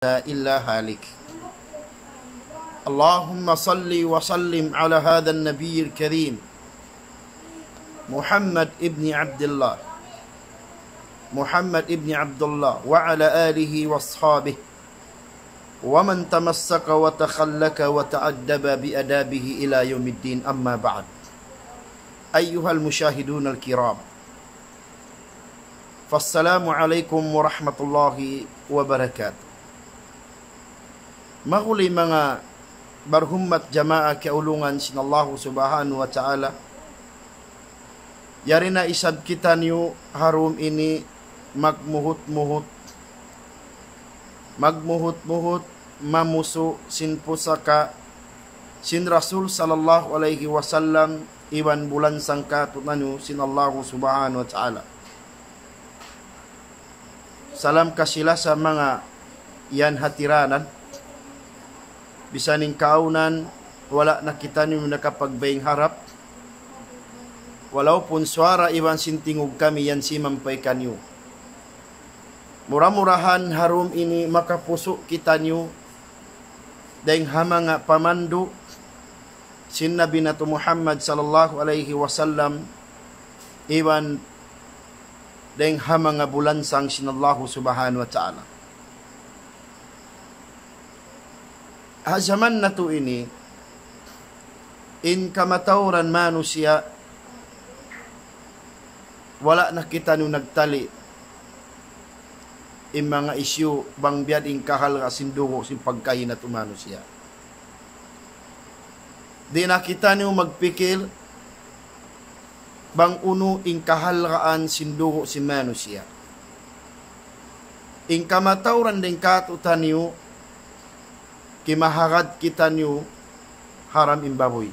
إلا هالك. اللهم صل وسلم على هذا النبي الكريم محمد ابن عبد الله وعلى آله واصحابه ومن تمسك وتخلك وتأدب بأدابه إلى يوم الدين. أما بعد، أيها المشاهدون الكرام، فالسلام عليكم ورحمة الله وبركاته. Mahuli mga barhummat jamaah kaulungan sin Allah subhanahu wa ta'ala, yari na isab kita niyo harum ini magmuhut-muhut mamuso sin pusaka sin Rasul sallallahu alaihi wasallam iwan bulan sangka tunanu sin Allah subhanahu wa ta'ala. Salam kasila sa mga yan hatiranan, bisaning kaunan wala na kita niyo nakapagbaying harap, walaupun suara iwan sintingog kami yan si mampay kanyo. Murah-murahan harum ini makapuso kita niyo dahing hamanga pamandu sin Nabi nato Muhammad sallallahu alaihi wasallam iwan dahing hamanga bulansang sin Allah subhanahu wa ta'ala. Zaman na to ini, in kamatauran manusia, wala na kita nung nagtali in mga isyu bang biad in kahal ka sindugo sin pagkain na to manusia. Di na kita nung magpikil bang uno in kahal kaan sindugo sin manusia. In kamatauran din katutan niyo, kimaharad kita niyo haram imbaboy.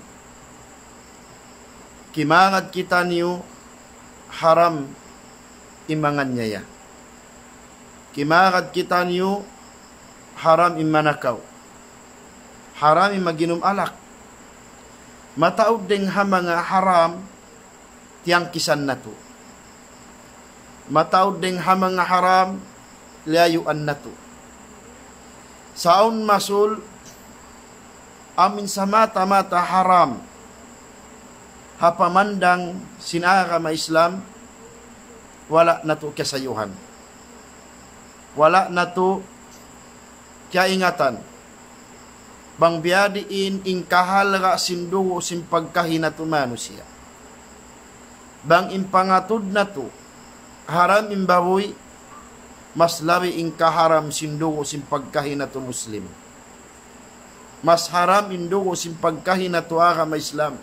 Kimangad kita niyo haram imangan nyaya. Kimarad kita niyo haram imanakaw. Haram imaginom alak. Mataod ding hamanga haram tiyang kisan na to. Mataod ding hamanga haram layuan na to. Saun masul amin sa mata-mata haram hapamandang sinara ma Islam, wala na to kasayuhan, wala na to kaingatan bang biadiin ingkahalra sindugo sin pagkahinato manusia bang impangatod na to haram imbaboy mas labi ingkaharam sindugo sin pagkahinato Muslim, mas haram indugo sin pagkahinato agama Islam.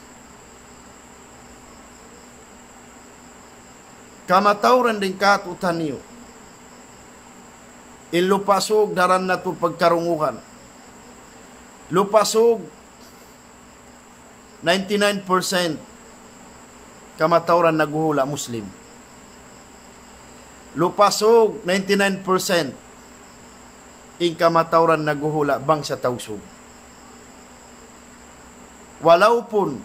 Kamatauran din katutan niyo, ilupasog daran na to pagkarunguhan. Lupasog 99% kamatauran naguhula Muslim. Lupasog 99% in kamatauran naguhula bangsa tausog. Walaupun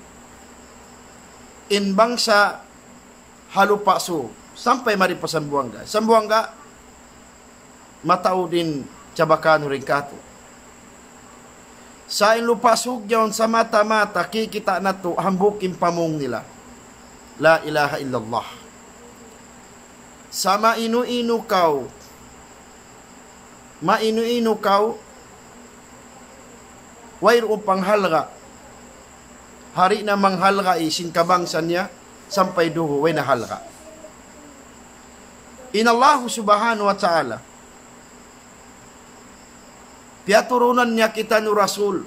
in bangsa halupasog sampai mari pa Sambuanga. Sambuanga matao din Chabacano rin kato. Sa inlupasog yawn sa mata-mata kikita na to hambukin pamong nila. La ilaha illallah. Sa mainu-inu kaw, wayro panghalga, hari na manghalga isin kabangsan niya, sampay duho, way na halga. Inallahu subhanahu wa ta'ala, piyaturunan niya kita no Rasul,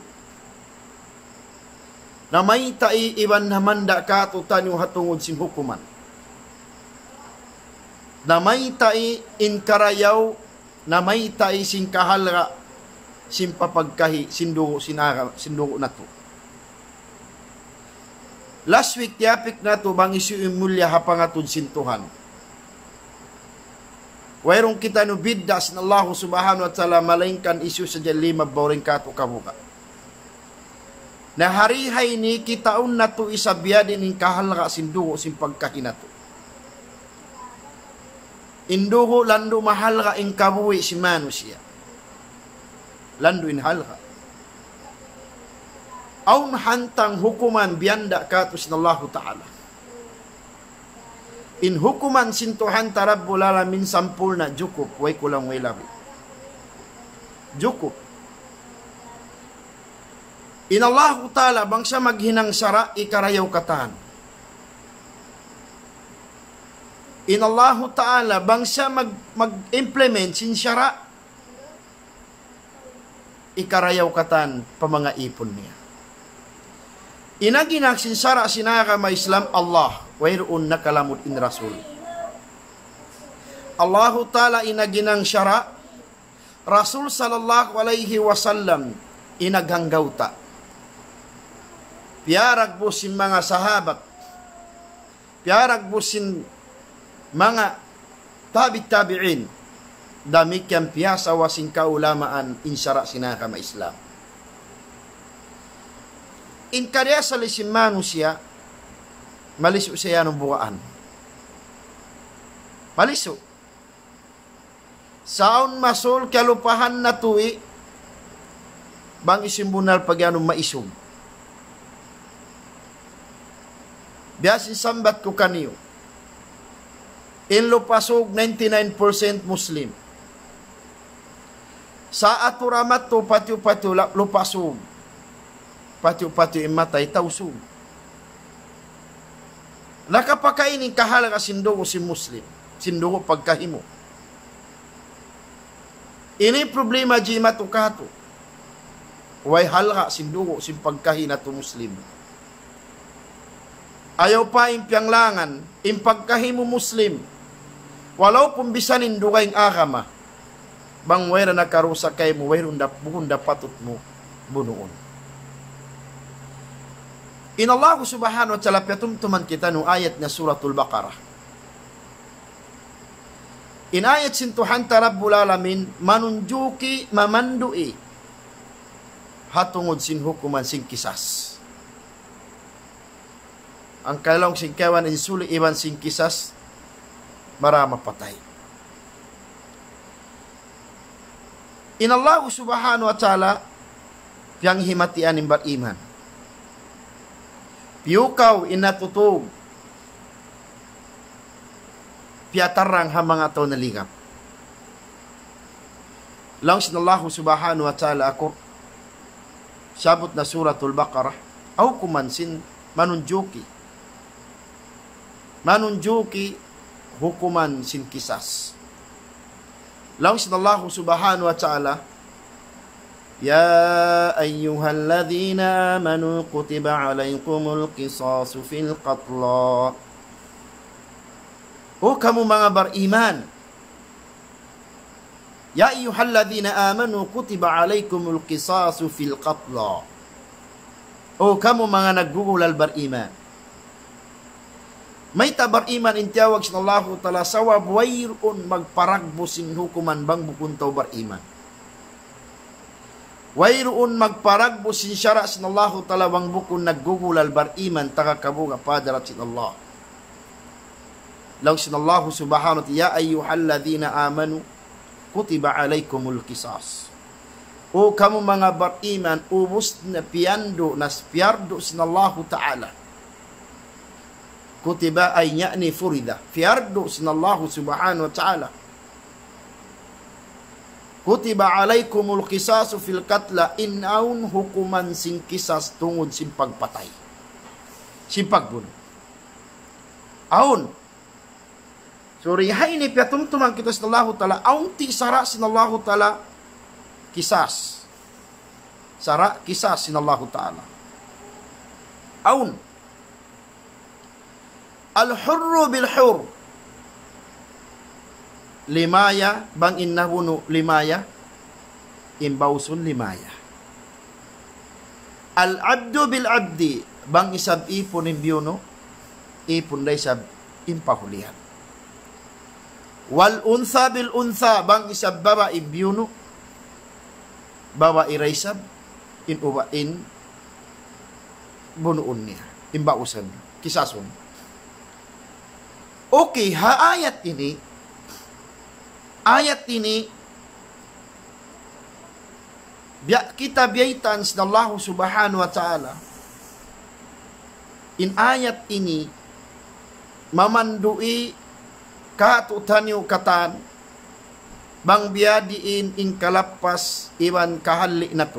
na may tai iban namanda ka tutan yung hatungod sin hukuman. Na may tai in karayaw, na may tai sin kahalra, sin papagkahi, sindugo na to. Last week, tiapik na to, bang isu imulya hapangatun sintuhan. Wairong kita no bidda sin Allah subhanahu wa ta'ala malaingkan isu sa lima boring kato kabuka. Na harihay ni kitaon na to isabiyadin in kahalra sindugo sin pagkahi na to. Induho lando mahal ka in kabuhi si manusia. landuin halha. Aun hantang hukuman bianda katus nallahu ta'ala. In hukuman sintuhan tarabbul alamin sampulna cukup, way kulang way labi. Cukup. In Allahu ta'ala bangsa maghinang syara ikarayaw katahan. In Allahu ta'ala bangsa mag-implement sin syara ikarayaw katahan pamanga ipon niya. Inaginak sin syara sinaka ma Islam Allah wayroon nakalamut in Rasul. Allahu ta'ala inaginang syara Rasul sallallahu alaihi wasallam inaganggawta. Piarag busin mga sahabat. Piarag busin mga tabi-tabi'in. Damikian piyasa wasing kaulamaan insyara sinaka ma Islam. In karya sa lisim manusia, maliso siya ng bukaan. Maliso. Saon masul kalupahan na tuwi, bang isimbunal pagyanong maisog. Biyasin sambat ko kaniyo. In lupasog 99% Muslim. Sa aturamat to patyo-patyo lupasog. Patyo-patyo imatay tausog. Nakapakainin kahalaga sindugo si Muslim. Sindugo pagkahimo. Ini problema jima to kato. Way halga sindugo sin pagkahina to Muslim. Ayaw pa impiang langan, impagkahimo Muslim, walau pumbisanin dugaing agama, bang wera nakarusa kay mo, bukun dapatut mo, bunuon. In Allah subhanahu wa ta'ala, piatumtuman kita no ayat na suratul Baqarah. In ayat sintuhan tarabbul alamin, manunjuki mamandui, hatungod sin hukuman sin kisas. Ang kailang singkawan insuli iwan sing kisas marama patay. In Allah subhanahu wa ta'ala yang himatian imbat iman. Piyukaw inatutog piatarang hamang ato nalingap. Lang sin Allah subhanahu wa ta'ala ako sabot na suratul Baqarah aw kumansin manunjuki hukuman sin kisas. Lang sin Allah subhanahu wa ta'ala, Ya ayyuhalladzina amanu kutiba alaykumul qisasu fil qatla. O kamu mga beriman, Ya ayyuhalladzina amanu kutiba alaykumul qisasu fil qatla. O kamu mga naggugulal beriman, may tabar iman intiyawag sin Allahu ta'ala sawa buwayrun magparagbusin hukuman bang bukuntaw bar iman. Wayroon magparagbusin syara sin Allahu ta'ala bang bukun naggugulal bar iman takakabuga padarat sin Allah. Law sin Allahu subhanahu wa ta'ala, ya ayyuhalladzina amanu kutiba alaykumul qisas. O kamu mga bar iman, ubus na piando nas piardo sin Allahu ta'ala. Kutiba ay ni furida. Fiardo sin Allah subhanahu wa ta'ala. Kutiba alaykumul qisasu fil qatla inaun hukuman sing kisas tungod sin pagpatay. Sin pagbuno. Aun. Surihay ni piatumtumang kita sin Allah ta'ala. Aun ti sara sin Allah ta'ala kisas. Sara kisas sin Allah ta'ala. Aun. Al-hurru bil-hurr. Limaya, bang innahuno limaya, imbausun limaya. Al-abdu bil-abdi, bang isab ipon imbiyuno, ipon day sab impahulihan. Wal-untha bil-untha, bang isab baba imbiyuno, baba iraysab, in bunuun niya, imbausan, kisasun. Okay, ayat ini Biya kita biyaitan sa Allah subhanahu wa ta'ala. In ayat ini, mamandui katutanyo katan, bang biyadiin in kalapas iwan kahali na to.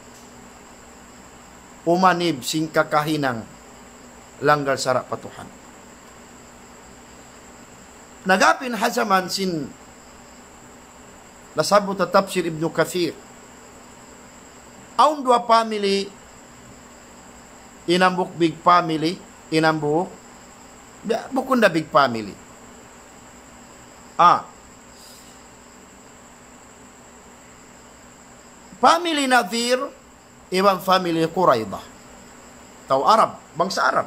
Umanib sing kakahinang langgal sarap patuhan. Nagapin hazaman sin nasabot na tafsir Ibn Kathir. Aun dua family, inambuk big family, inambuk, bukun da big family. Family Nadir, iwan family Quraidah. Tau Arab, bangsa Arab.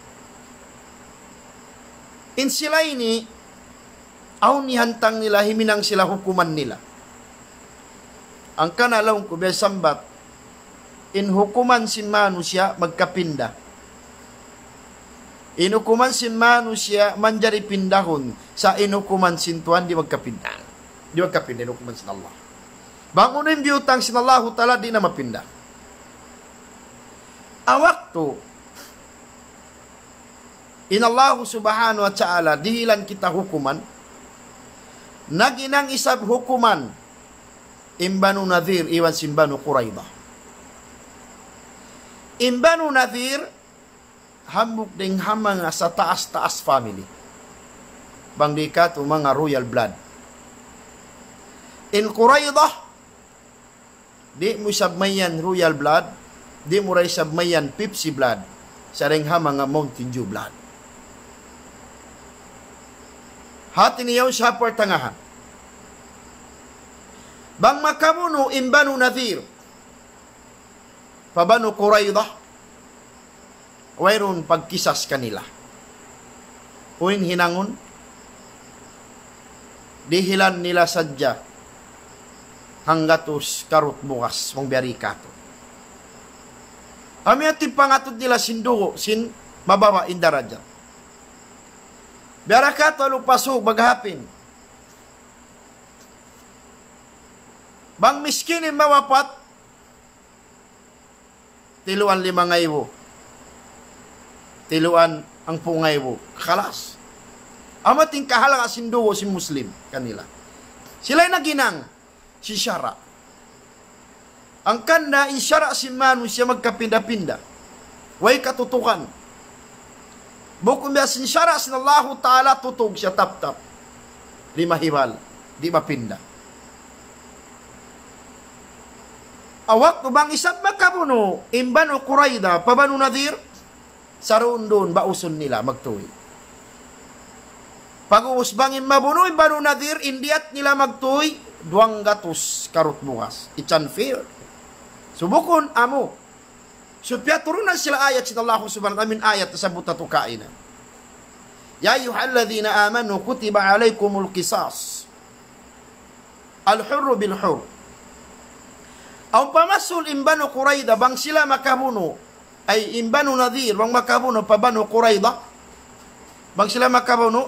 In sila ini, aun nihantang nila, himinang sila hukuman nila. Ang kanalong ko besambat, in hukuman sin manusia magkapinda. In hukuman sin manusia manjari pindahon sa inukuman sin Tuhan di magkapinda. Di magkapinda inukuman sin Allah. Bangunin biyutang sin Allah ta'ala di na mapinda. Awaktu in Allah subhanahu wa ta'ala dihilan kita hukuman, naginang isab hukuman imbanu Nadir iwan simbanu Quraidah. Imbanu Nadir hambuk ding hamang sa taas-taas family. Bang dikat mga royal blood. In Quraidah di mo sabmayan royal blood, di mo ray sabmayan Pepsi blood, sareng hamang Mountain Dew blood. Hati niyaw sa pertengahan. Bang makamuno imbanu Nadir, pabanu Quraidah, wayron pagkisas kanila. Uin hinangon, dihilan nila sadya, hanggatos karot bukas, mong biyari kato. Kami at pangatod nila sindugo, sin mababa indaraja. Biyara kato lupaso, baghapin. Bang miskinin mawapat, tiluan 5,000. Tiluan ang pungaywo. Kalas. Amating kahalang asinduwo si Muslim kanila. Sila'y naginang si Syara. Ang kanda isyara si Manu siya magkapinda-pinda. Way katutukan. Bukong biya sin Syara sin Allah Ta'ala tutug siya tap-tap. Di mahibal. Di mapinda. Awak bang isang makabuno, imbanu Quraidah, pabanu Nadir, saroon doon, bauson nila, magtuwi. Pag-uusbangin mabuno, imbanu Nadir, indiat nila magtuwi, 200 karot bukas. It's unfair. Subukon, amo. Supya, turunan sila ayat si Allah subhanahu wa ta'ala, ayat sa buta tukain. Ya ayyuhalladhina amanu, kutiba alaykumul qisas. Al-hurru bil-hurr. Ang pamasul imbanu Quraidah, bang sila makabuno, ay imbanu Nadir, bang makabuno, pabanu Quraidah, bang sila makabuno,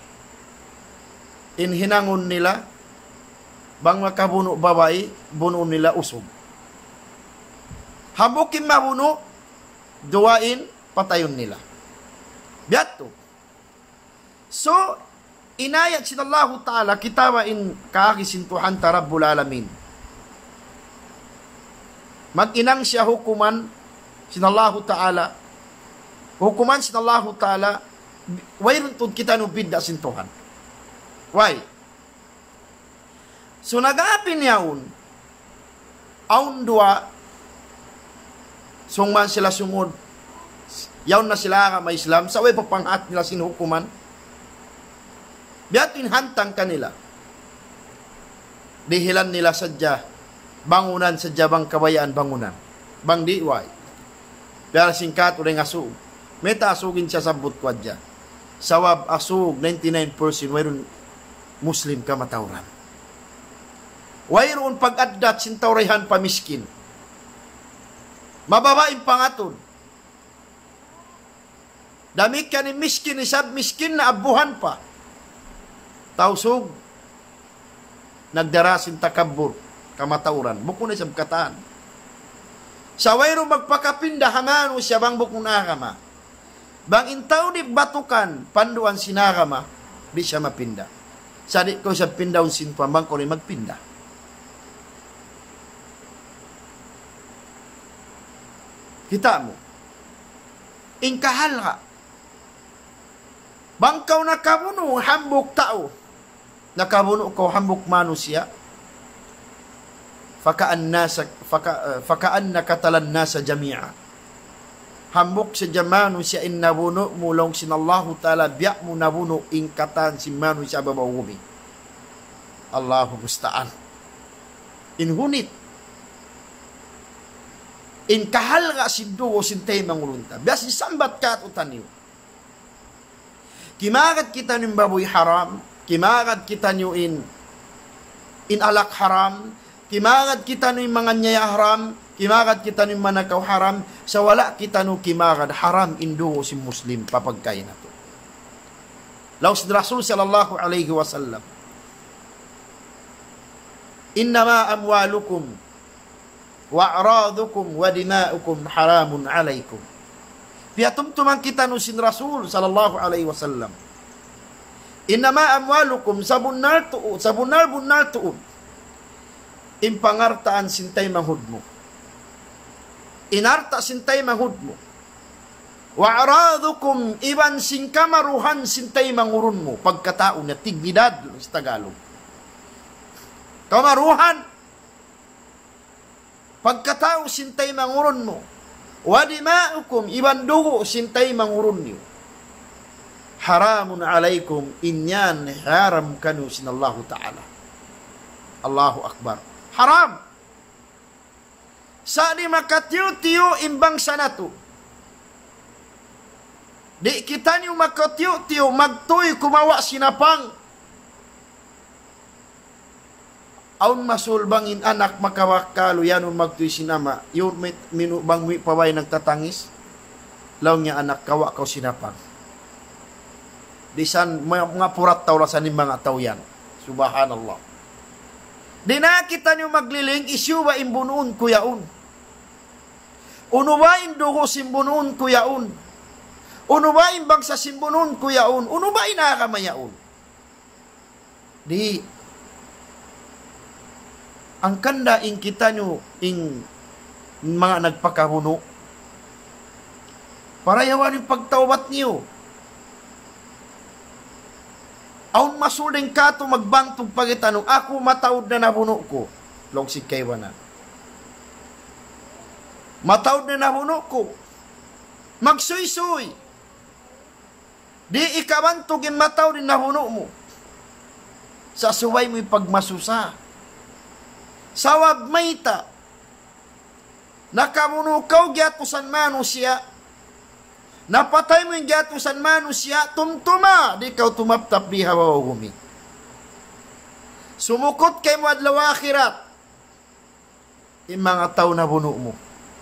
inhinangon nila, bang makabuno babae, buno nila usog. Habukin mabuno, duwain, patayon nila. Biyato. So, inayat sin Allah Ta'ala, kitawa in kaakisintuhan tarabbul alamin. Mag-inang siya hukuman sin Allah Ta'ala. Hukuman sin Allah Ta'ala, wayron tun kita no bidda sin Tuhan. Why? So nag-aapin yaon, aun dua, sungman sila sungod, yaon na sila ka may Islam, sa way papanghat nila sin hukuman, biyatin hantang kanila, dihilan nila sadya, bangunan sa jabang kabayaan bangunan. Bang diway. Pero singkat uling asug. Meta asugin siya sa butwadya. Sawab asug 99% wayron Muslim ka matawran. Wayron pag-addat sintawrayhan pamiskin. Mababaing pangatod. Damit ka ni miskin, isab miskin na abuhan pa. Tausog. Nagdarasin takabur. Kamatauran. Buko na isang kataan. Sa wayro magpakapinda hamano siya bang bukong nakama. Bang intaw di batukan panduan sinakama, di siya mapinda. Sadi ko siya pindaw sinpuan bang ko rin magpinda. Kita mo. Ingkahal ka. Bangkaw nakabuno, hambuk tao. Nakabuno ko hambuk manusia. Fakaan nakatalan nasa jami'a. Hambuk sa jamanu siya in nabuno mulong sinallahu ta'ala biyak mo nabuno ingkatan si manu siya babawumi. Allahu musta'an. Inhunit. Inkahal nga sinduo sintay mangulunta. Bias isambat ka at utaniw. Kimagat kita ng baboy haram. Kimagat kita nyo in alak haram. Kimagat kita ng mga nyaya haram. Kimagat kita ng manakaw haram. Sa wala kita nung kimagat haram induo si Muslim papagkain na to. Laos ni Rasul sallallahu alaihi wasallam. Innama amwalukum wa a'radukum wa dima'ukum haramun alaikum. Piatumtuman kita nung sin Rasul sallallahu alaihi wasallam. Innama amwalukum sabunar bunar tuod. Impangartaan sintay mahud mo. Inarta sintay mahud mo. Wa a'radukum iban singkamaruhan sintay mangurun mo. Pagkatao na tignidad sa Tagalog. Kamaruhan. Pagkatao sintay mangurun mo. Wa dima'ukum iban dugo sintay mangurun niyo. Haramun alaikum inyan haram kanu sinallahu ta'ala. Allahu Akbar. Haram. Sa di makatiyo-tiyo imbang sanatu. Di kita niyo makatiyo-tiyo magtuy kumawa sinapang. Aun masul bangin anak makawakalo yanun magtuy sinama. Yun bang paway nagtatangis. Law niya anak kawa kaw sinapang. Di san mga purat taw sa ni mga taw yan. Subhanallah. Di na kita niyo magliling isyu ba imbunuun kuyaun. Uno ba indugo simbunuun kuyaun. Uno ba imbang sa simbunuun kuyaun. Uno ba inakamayaun. Di ang kanda ing kita nyo ing mga nagpakahuno. Para yawan yung pagtawat niyo. Aun masuling kato magbangtog pagitanong, ako matawad na nabuno ko. Longsig kaywa na. Matawad na nabuno ko. Magsuy-suy. Di ikabantugin matawad na nabuno mo. Sa suway mo pagmasusa. Sawab mayta. Nakamunukaw gyatusan manusia. Napatay mo yung gyatusan manusia. Tumtuma. Di kaw tumaptap di hawawumi. Sumukot kay mo adlaw akhirat. Yung mga tao na buno mo.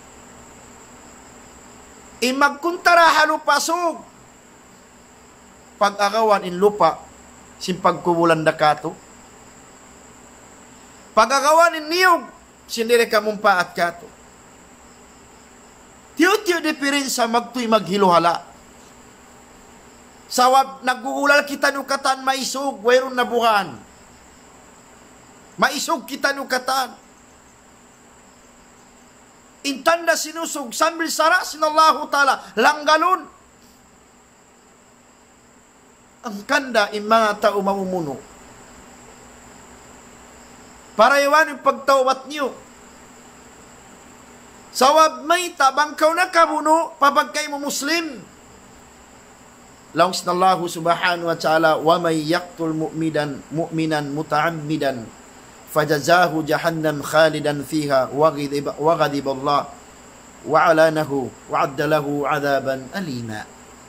Imagkuntara halupasog. Pag-agawan in lupa. Simpagkumulan da kato. Pag-agawan in niyog. Sindire ka mong paat kato. Tiyo-tiyo diferensya magto'y maghiluhala. Sawab, nag-uulal kita nung katan maisog, wayron na buhaan. Maisog kita nung katan. Intanda sinusog, sambil sara, sinallahu ta'ala, langgalon. Ang kanda, in mga tao mamumuno. Para iwan yung pagtawat niyo. Sawab may tabang kaw na kabuno, papagkay mo Muslim. Laungs na Allah subhanahu wa ta'ala, wa may yaktul mu'minan muta'ammidan, fajazahu jahannam khalidan fiha, wa ghadib Allah, wa alanahu, wa addalahu adaban alima.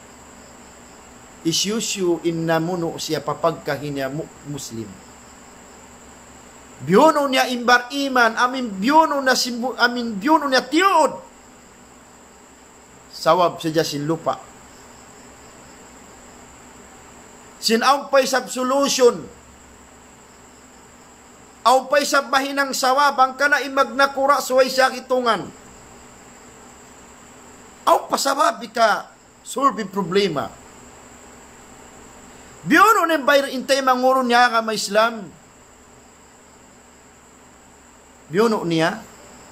Isyusyu innamuno siya papagkahinya Muslim. Biyono niya imbar iman, amin biyono niya tiyood. Sawab siya sin lupa. Sinampay sab solution. Ampay sab mahinang sawab, ang kana imag nakura suway siya kitungan. Aw pasabab ka solve problema. Biyono nin bayar intay mangurun niya ka may Islam. Biyono niya.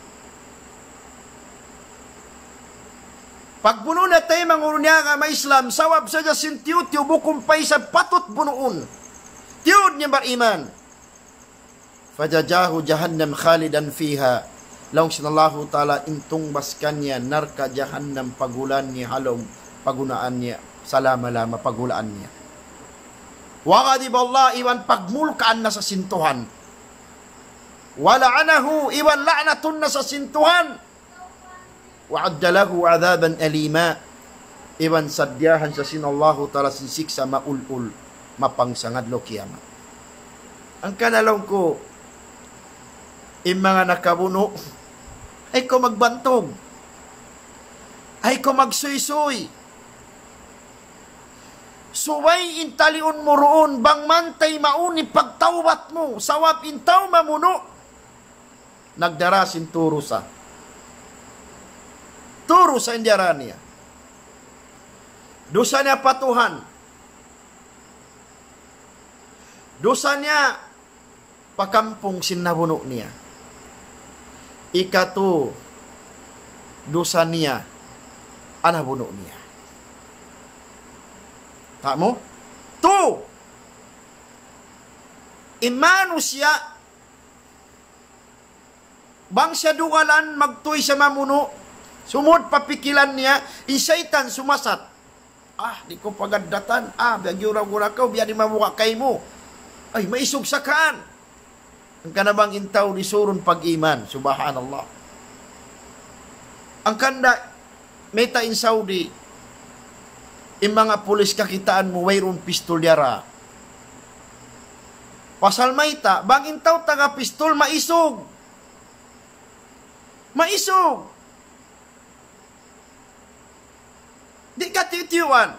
Pagbuno na tayo mangurun niya ka may Islam, sawab sa jasin tiyot, bukumpay sa patot bunuon. Tiyod niya bariman. Fajajahu jahannam khalidan fiha. Laung sinallahu ta'ala intong baskan niya, narka jahannam pagulan niya halong pagunaan niya. Salama-lama pagulaan niya. Wakadib Allah iwan pagmulkaan na sa sintuhan. Wala'anahu iwan la'natun na sa sintuhan. Wa'addalahu adhaban alima. Iwan sadyahan sa sinallahu ta'ala sinsiksa maulul mapangsangad lo kiamat. Ang kanalong ko, yung mga nakabuno, ay ko magbantog, ay ko magsuy-suy, suway intalion mo roon, bang mantay mauni pagtawat mo, sawap intaw mamuno, nagdarasin turo sa indiara niya. Dosa niya patuhan. Dosa niya pakampong sinabuno niya. Ikato, dosa niya anabuno niya. Tamo? Tu! Imano siya bang siya dugalan magtuy sa mamuno, sumod papikilan niya, isaytan sumasat. Di ko pagadatan. Biyagyura-gura ka, biya di mamuka kay mo. Ay, maisog sakaan. Ang kanabang intaw ni surun pag-iman. Subhanallah. Ang kanda, meta in Saudi, yung mga pulis kakitaan mo, wayron pistolyara. Pasal maita, bang intaw taga pistol, maisog. Maisog. Di ka tiyuan.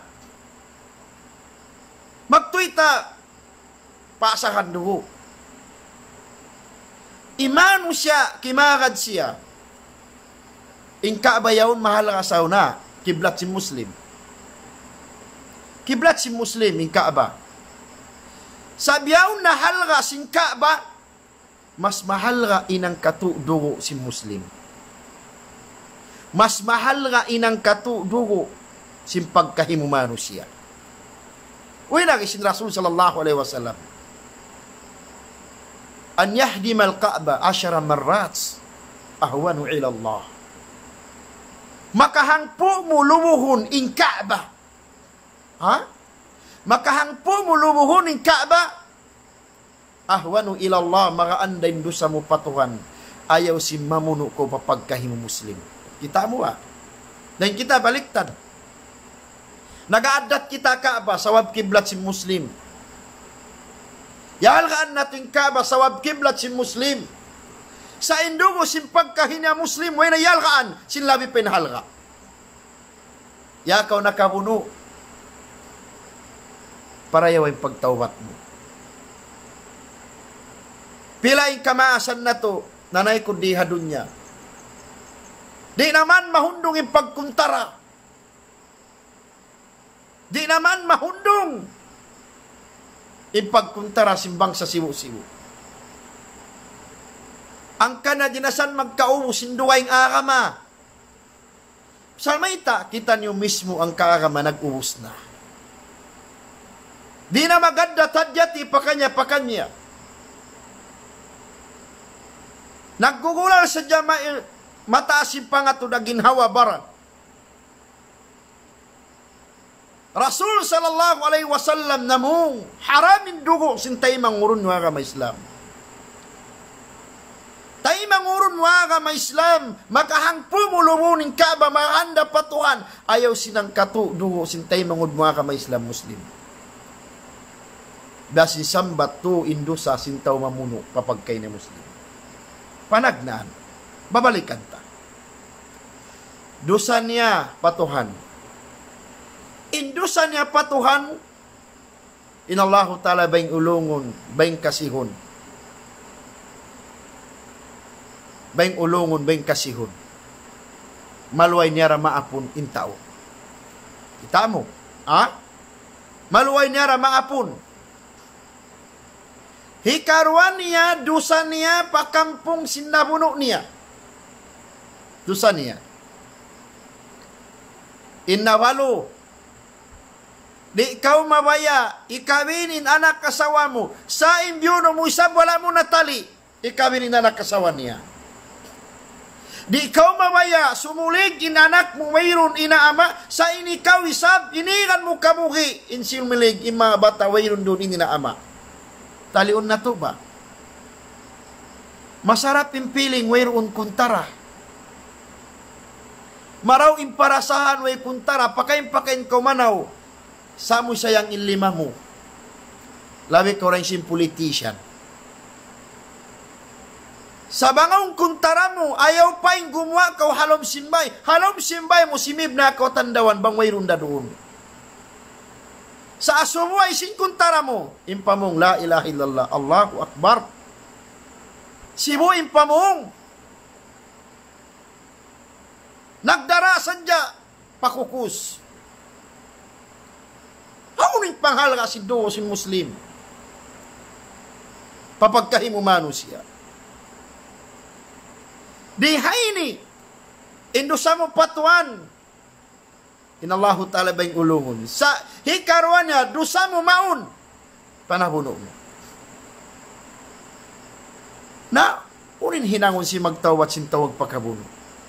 Magtuita, pasahan dugo. Imano siya, kimagad siya. Ingka bayawn mahal ka sauna, kiblat si Muslim. Kiblat si Muslim, ingka ba? Sabiyaw na halga sing Kaaba, mas mahal ka inang katudugo si Muslim. Mas mahal ka inang katudugo sin pagkahimumano siya. Uy, nagisin Rasul sallallahu alaihi wasallam. An yahdim al-Kaaba 10 marrat ahwanu ila Allah. Makahangpo mo lumuhon in Kaaba. Makahangpo mo lumuhon in Kaaba. Ahwanu ila Allah, makaanday dosa mo patuhan. Ayaw si mamuno ko papagkahimu Muslim. Kita mo Dan kita baliktad. Nagaadat kita Kaaba, sawab kiblat si Muslim. Yalgaan natin Kaaba, sawab kiblat si Muslim. Sa indugo, simpagkahinya Muslim, way na yalgaan, sinlabi pinahalga. Yakaw nakabuno, para yaw yung pagtawat mo. Pilay kamaasan na to, nanay ko di hadunya. Di naman mahundong yung pagkuntara. Di naman mahundong ipagkuntara simbang sa siwu-siwu. Ang kanadinasan magkaubo sinduwaing agama. Salmaita, kita niyo mismo ang kaagama nag-ubos na. Di na maganda tadyati pakanya. Naggugulang sa jamail, mataas yung pangato na ginhawa barat. Rasul sallallahu alaihi wasallam namung haramin dugo sintay mangurun wa may Islam. Tay mangurun wa may Islam, makahangpo mo lumunin Kaaba, makahanda patuhan, ayaw sinang katu dugo sintay mangud wa may Islam Muslim. Dasin sambat to indusa sintaw mamuno kapag kay na Muslim. Panagnaan, babalikan ta. Dosa niya patuhan. Indusa niya patuhan, inallahu ta'ala baing ulungon, baing kasihon. Baing ulungon, baing kasihon. maluway niya maapon intao. Kita mo, maluway niya maapon. Hikaruan niya, dusa niya, pakampong sinabuno niya. Dusa niya. Innawalo, di ikaw mabaya, ikawinin anak kasawa mo, sa imbyuno mo, isab wala mo natali, ikawinin anak kasawa niya. Di ikaw mabaya, sumulig inanak mo mayroon inaama, sa inikaw isab, inikan mo kamuhi, insimulig ima bata mayroon doon inaama. Talion na to ba? Masarap yung piling mayroon kuntara. Maraw imparasahan way kuntara, pakain ko manaw, sa mo sayang ilima mo. Labi ko rin siyang politician. Sa bangong kuntara mo, ayaw pa yung gumawa ka halom simbay. Halom simbay mo, simib na ako tandawan, bang mayroon na doon. Sa aso mo ay kuntara mo, impamong la ilaha illallah, Allahu Akbar. Sibo impamong. Nagdara sadya, pakukus. Hauning panghalaga si do si Muslim. Papagkahimumano siya. Dihaini, indusa mo patuan. Inallahu ta'ala ba yung ulungon. Sa hikaruan niya, dusa mo maun. Panabuno mo. Na, unin hinangon si magtawat sin tawag pagkabuno.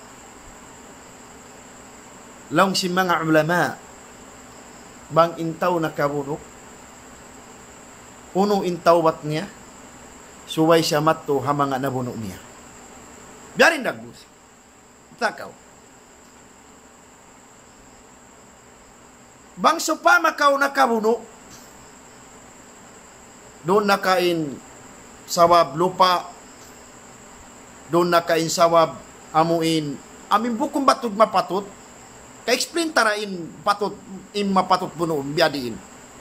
Laong si mga ulama, bang intaw na kabuno, unong intawat niya, suway siya matto hamanga nabuno niya. Biarin dagbus. Takaw. Bang supa makaw nakabuno, doon nakain sawab lupa, doon nakain sawab amuin, amin bukong batod mapatot, ka-explain tarain patot, mapatot buno, biadiin.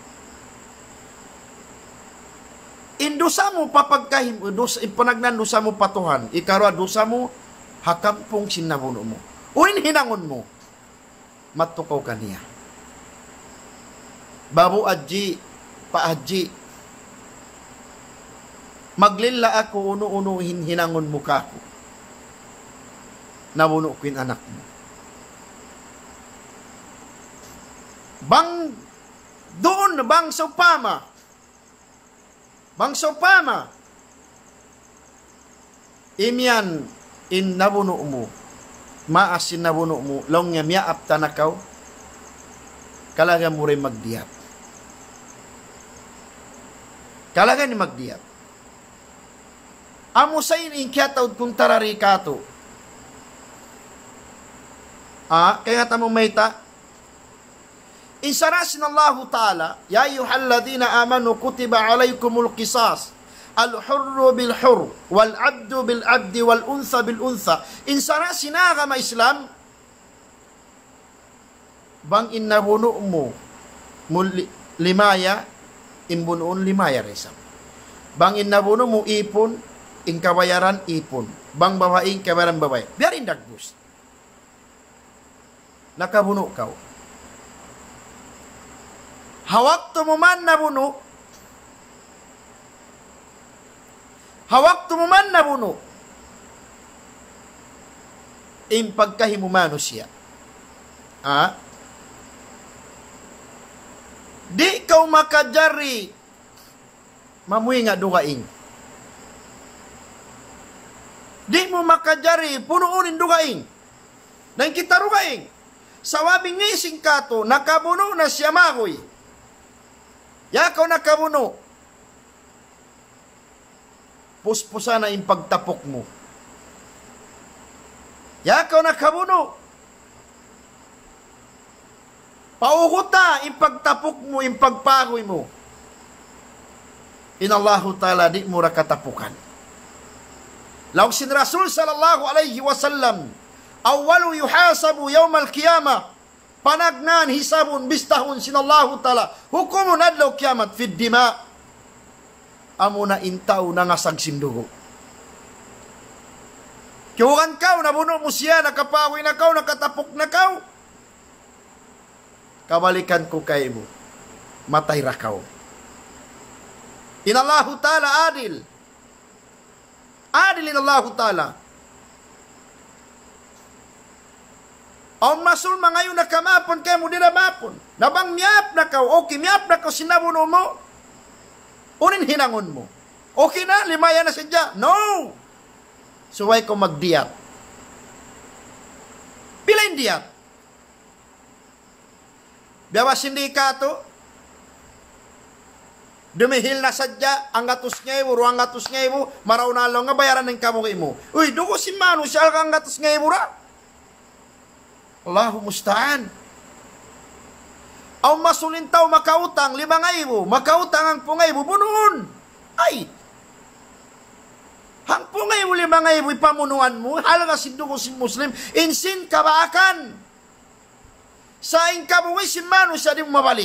Indusa mo papagkahim, ipanagnan dusa mo patuhan, ikarwa dusa mo, hakampong sinabuno mo. Uin hinangon mo, matukaw kaniya. Babu adji, paadji. Maglila ako, uno-uno hinangon mo ka ako. Nabuno ko yung anak mo. Bang, doon, bang sopama. Bang sopama. Imyan, in nabuno mo. Maasin nabuno mo. Long nga miyaap tanakaw. Kalaga mo rin magdiyap. Kalaga ni magdiyap. Amo sa inkyataw kung tararikato. Kaya tamong mayta, insarasin Allah Ta'ala, ya ayyuhalladhina amanu kutiba alaykumul qisas, al-hurru bil-hurr, wal-abdu bil-abdi, wal-untha bil-untha. Insarasin na ka Islam, bang inabuno mo, limaya, inbunoon limaya resam. Bang inabuno mo ipon, inkabayaran ipon. Bang babae, kabayaran babae. Biarin dagbus. Nakabuno ka. Hawak to mo man nabuno. Hawak to mo man nabuno. Impagkahimumano siya. Di kau makajari mamuy nga dugaing. Di mo makajari punuunin dugaing. Nang kita dugaing. Sawabing ngising kato, nakabuno na siya mahoy. Yakaw nakabuno. Puspusa na yung pagtapok mo. Yakaw nakabuno. Pauhuta, impagtapok mo, impagpagoy mo. Inallahu ta'ala, di mo rakatapukan. Law sin Rasul sallallahu alaihi wasallam, awalu yuhasabu yawmal qiyamah, panagnan hisabun bistahun sinallahu ta'ala, hukumun adlaw kiamat fid dima, amo na intaw na ngasag sindugo. Kiukan kau, nabuno mo siya, nakapawi na kau, nakatapok na kau. Kabalikan ko kay mo. Matay ra kau. Inallahu ta'ala adil. Adil inallahu ta'ala. Ang masul mangayon na kamapon kayo mo din na mapon. Nabang miyap na ka, okay, miyap na ka sinabuno mo. Unin hinangon mo. Okay na, limaya na sadya. No! Suway ko magdiyat. Pilain diyat. Biyawa sindikato. Dumihil na sadya, ang gatos ngay mo, ruang gatos ngay mo, maraw na lang nga bayaran ng kamukay mo. Uy, dugo si Manu, siya ang gatos ngay mo ra. Allahu musta'an. Aw masulintaw makautang 5,000, makautang ang pungay mo bunuon. Ay. Hang pungay mo 5,000 ipamunuan mo, halaga sindugo si Muslim, insin kabaakan. Sa ingkabungay si Manu siya di mabalik.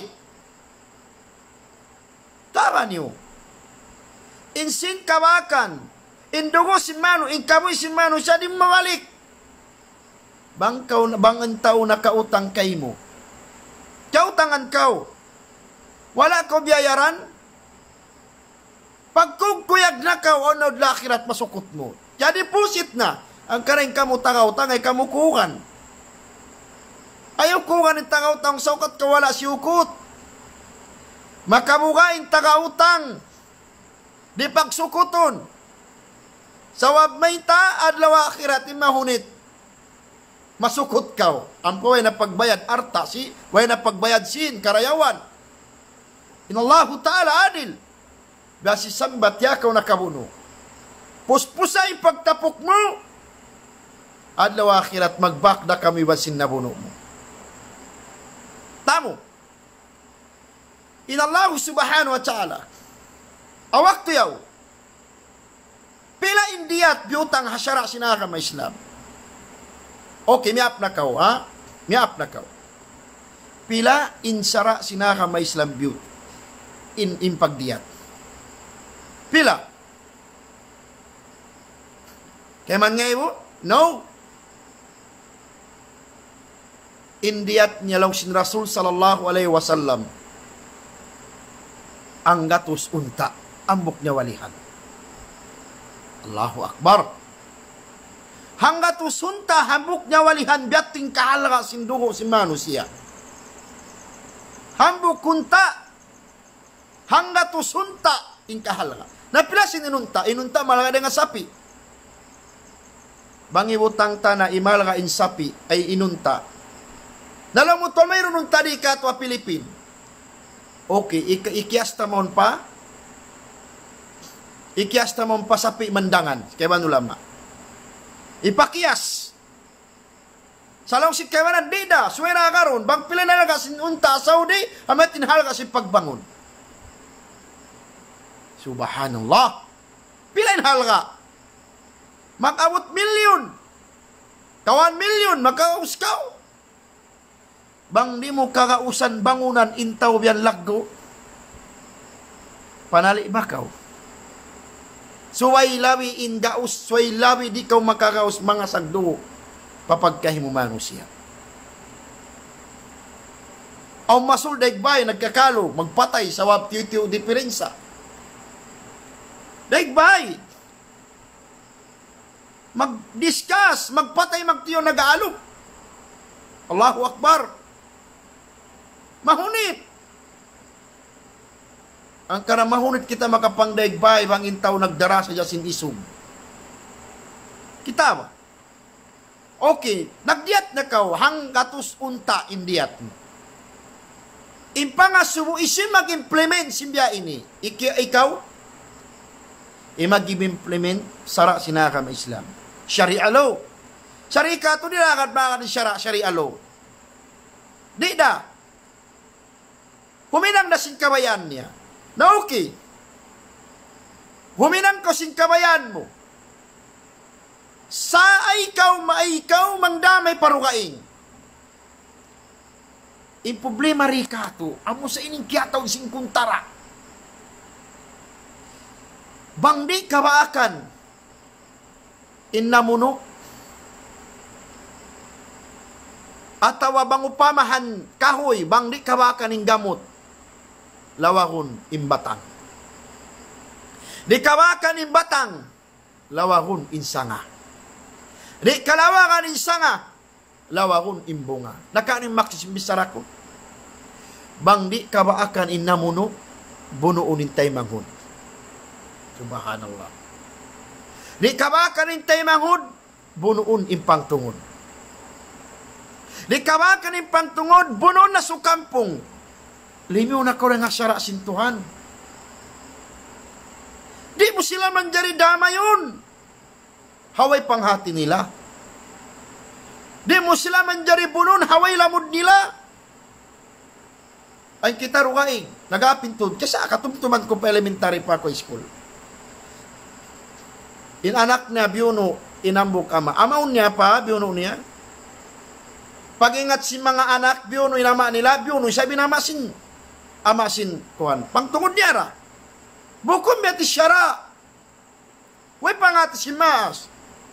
Tama niyo. Insin kabaakan. Indugo si Manu, ingkaboy si Manu siya di mabalik. Bangan tao na kautang kay mo. Kautangan kau. Wala ko biyayaran. Pagkugkuyag na kau, onod lakirat masukot mo. Jadi pusit na. Ang kareng kamu tagautang ay kamukukan. Ayaw kukan ng tagautang saukat ka wala siukot. Makamukain tagautang. Di pagsukuton. Sawab may ta, adlaw akirat mahunit. Masukot kaw. Ampo ay napagbayad arta si, way napagbayad sin, karayawan. Inallahu ta'ala adil. Basi sambat yakaw nakabuno. Puspusay pagtapok mo. Adlaw akhirat magbakda kami basin nabuno mo. Tamo. Inallahu subhanahu wa ta'ala. Awak yaw. Pila indiyat biutang hasyara sinaka ma Islam. Okay, miap na kau, ha? Miap na kau. Pila insara sinaka may Islam view in impagdiyat. Pila. Kaya man ngayon mo? No. Indiyat niya lang sin Rasul sallallahu alaihi wasallam. Ang gatos unta. Ambok niya walihan. Allahu Akbar. Hanggat usunta hambuk niya walihan biyating kahalaga sindugo si manusia. Hambuk kunta hanggat usunta in kahalaga. Napila sinunta, inunta malaga nga sapi. Bangibutang tana imalaga in sapi ay inunta. Nalamot to mayroon nung tadi katwa Pilipin. Okay, ikiasta mon pa. Ikiasta mon pa sapi mandangan. Kaya ba nulama? Ipakiyas. Salaw si kawanan dida, suwera karon, bang pila na nagasin unta Saudi, amat tinhal kasi pagbangon. Subhanallah. Pila inhal ka? Mag-abot milyon. Kawan milyon, magkaus ka. Bang di mo kakausan bangunan intaw biyan laggo. Panali ba ka? Suway lawi ingaus, suway lawi di kaw makakaus mga sagdo papagkahimumango siya. Ang masul daigbay nagkakalo, magpatay sa wab tiyo diferensa. Daigbay mag-discuss, magpatay magtiyo nag-aalok. Allahu Akbar. Mahunit. Ang karamahunit kita makapangdaigbay bang intaw nagdara sa jasin isog. Kita ba? Okay, nagdiat na kaw hanggatus unta indiyat mo. Impangasubo isi mag-implement simbiya ini. Ikaw mag-implement sara sinaka ma Islam. Sharia law. Sharia ka to dilakad bakit ni Sharia law. Di da. Huminang na singkabayan niya. Na okay. Huminang ko singkabayan mo. Sa ikaw maikaw mangdamay parukaing. In problema rikato, amo sa ining kiyataw singkuntara. Bangdi kabaakan. Innamuno atawa bang upamahan kahoy, bang di kawakan ng gamot, lawagon imbatang. Di kawakan imbatang, lawagon insanga. Di kalawakan insanga, lawagon imbunga. Nakanin maksimisara ko. Bang di kawakan inamuno, bunuun intay manghud. Subhanallah. Di kawakan intay manghud, bunuun impang tungod. Di kawakan impang tungod, bunuun na sukampong. Limiw na ko nga syara sintuhan. Di mo sila manjari dama yun. Haway panghati nila. Di mo sila manjari bunun, haway lamod nila. Ay kita rugaing, nagapintod. Kasi akatumtuman ko pa elementary pa ako school. Inanak niya, biyuno, inambok ama. Amaon niya pa, biyuno niya. Pag-ingat si mga anak, biyuno, inama nila, biyuno, sabi na amasin, kuhan. Pangtungod niya ra. Bukom beti syara. Way pangati si mas.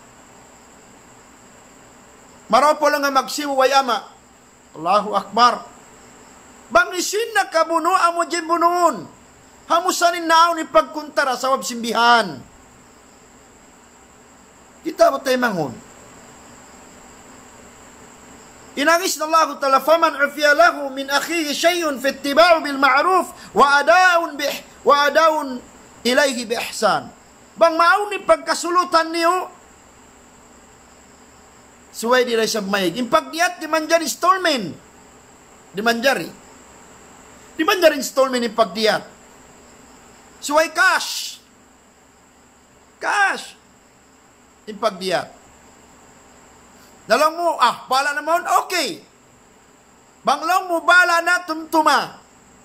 Marapo lang nga magsiwo way ama. Allahu Akbar. Bangisin na kabuno, amo dyan bunoon. Hamusanin naon ni pagkuntara sa wabsimbihan. Kita ba tayo manghon? Inagis na Allah ta'ala, faman ufiya lahu min akhihi syayun fi ittiba'u bil ma'ruf wa adaun ilayhi bi ihsan. Bang maaw ni pagkasulutan niyo, suway di rin sa mayig. Impagdiat, di manjar installment. Di manjar installment impagdiat. Suway cash. Impagdiat. Dalang mo, bala naman, okay. Banglang mo, bala na tumtuma.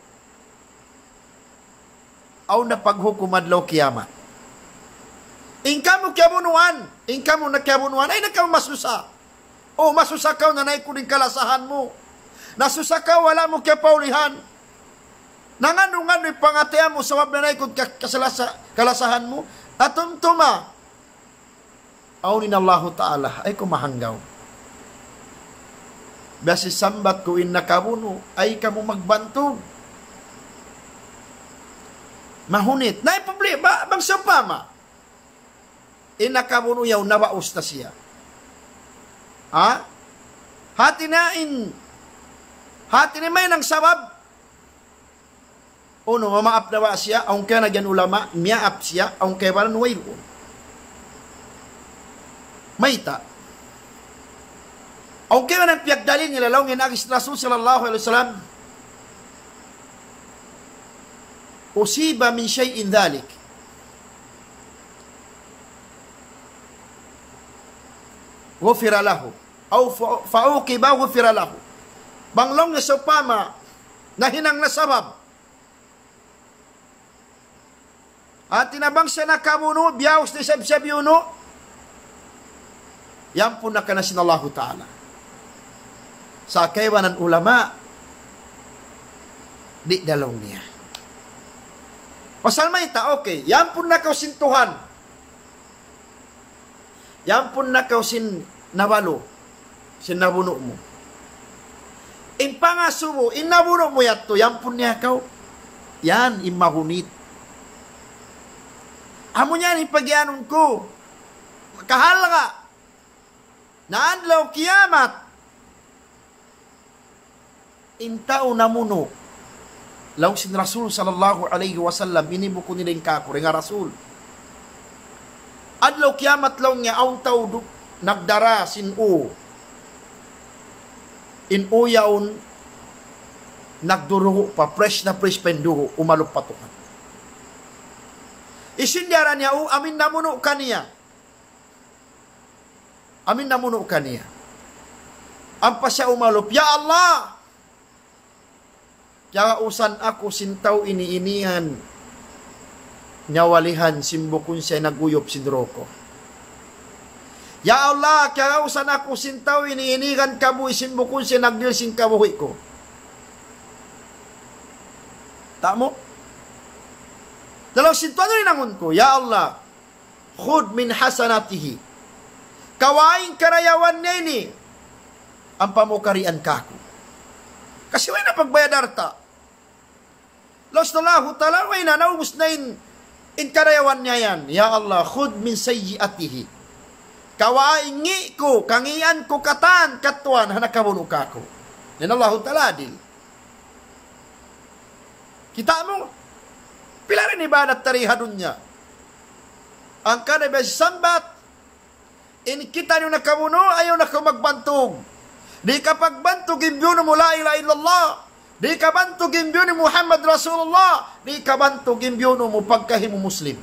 Aw na paghukumadlaw kiyamat. Ingka mo kiyabunuan, ay nagkamasusa. O masusa ka, nanay ko din kalasahan mo. Nasusa ka, wala mo kiyapaulihan. Nanganong-ngano'y pangatean mo, sawab nanay ko kalasahan mo. At tumtuma. Aunin Allah Ta'ala, ay kumahanggaw. Basi sambat ko in nakabuno, ay kamu magbantog. Mahunit. Na problema, bang sapama. In nakabuno yaw, nawaos na siya. Hati na may nang sabab. Uno, mamaap na siya, aung kaya nagyan ulama, miyaap siya, aung kaya walang wayroon. Maita. Aung kaya nang piyagdalin nila, laong inagis Rasul sallallahu alaihi wasallam, usiba min syai'in dhalik. Ghufira lahu. Aw fa'uqiba ghufira lahu. Banglong na sa pama, na hinang nasabab. At tinabang siya nakamuno, biyaos na sab yuno, yan po nakanasin Allah Ta'ala. Sa kaywanan ulama, di dalaw niya. Pasal mayta, okay, yan po nakausintuhan. Yan po nakausin nawalo, sinabuno mo. Impangasumo, inabuno mo yato, yan po niya kaw. Yan, imahunit. Amo niyan, ipagyanon ko. Kahal ka. Naadlaw kiyamat. Intao na muno. Law sin Rasul sallallahu alaihi wasallam, inibuko nila yung kakuri nga Rasul. Adlaw kiyamat law nga aw tao nagdara sin o. In uyaon, nagduruho pa, fresh na fresh penduho, umalop patukan. Isindyara niya, amin namuno kaniya. Amin namuno kaniya. Ampa siya umalop, Ya Allah! Kaya usan ako sintaw iniinihan, nyawalihan simbukun siya naguyop sinroko. Ya Allah, kaya usan ako sintaw iniinihan kabuhi simbukun siya nagdilsing kabuhi ko. Tamo? Dalawang sintuan rin nangun ko, Ya Allah, khud min hasanatihi. Kawain karayawan niya ini. ang pamukarian kako. Kasi way na pagbayad arta. Los na lahu tala, way na naubos na in karayawan niya yan. Ya Allah, khud min sayyiatihi. Kawaingi ko, kangian ko katan, katuan, hanakabuno kako. Yan Allah tala adil. Kita mo, pila rin ibadat tarihadun niya. Ang kanabay sambat, in kita nyo nakabuno, ayaw na ko magbantog. Di ka pagbantog, imbyuno mo la ilaha illallah. Di ka bantog, imbyuno Muhammad Rasulullah. Di ka bantog, imbyuno mo pagkahimu Muslim.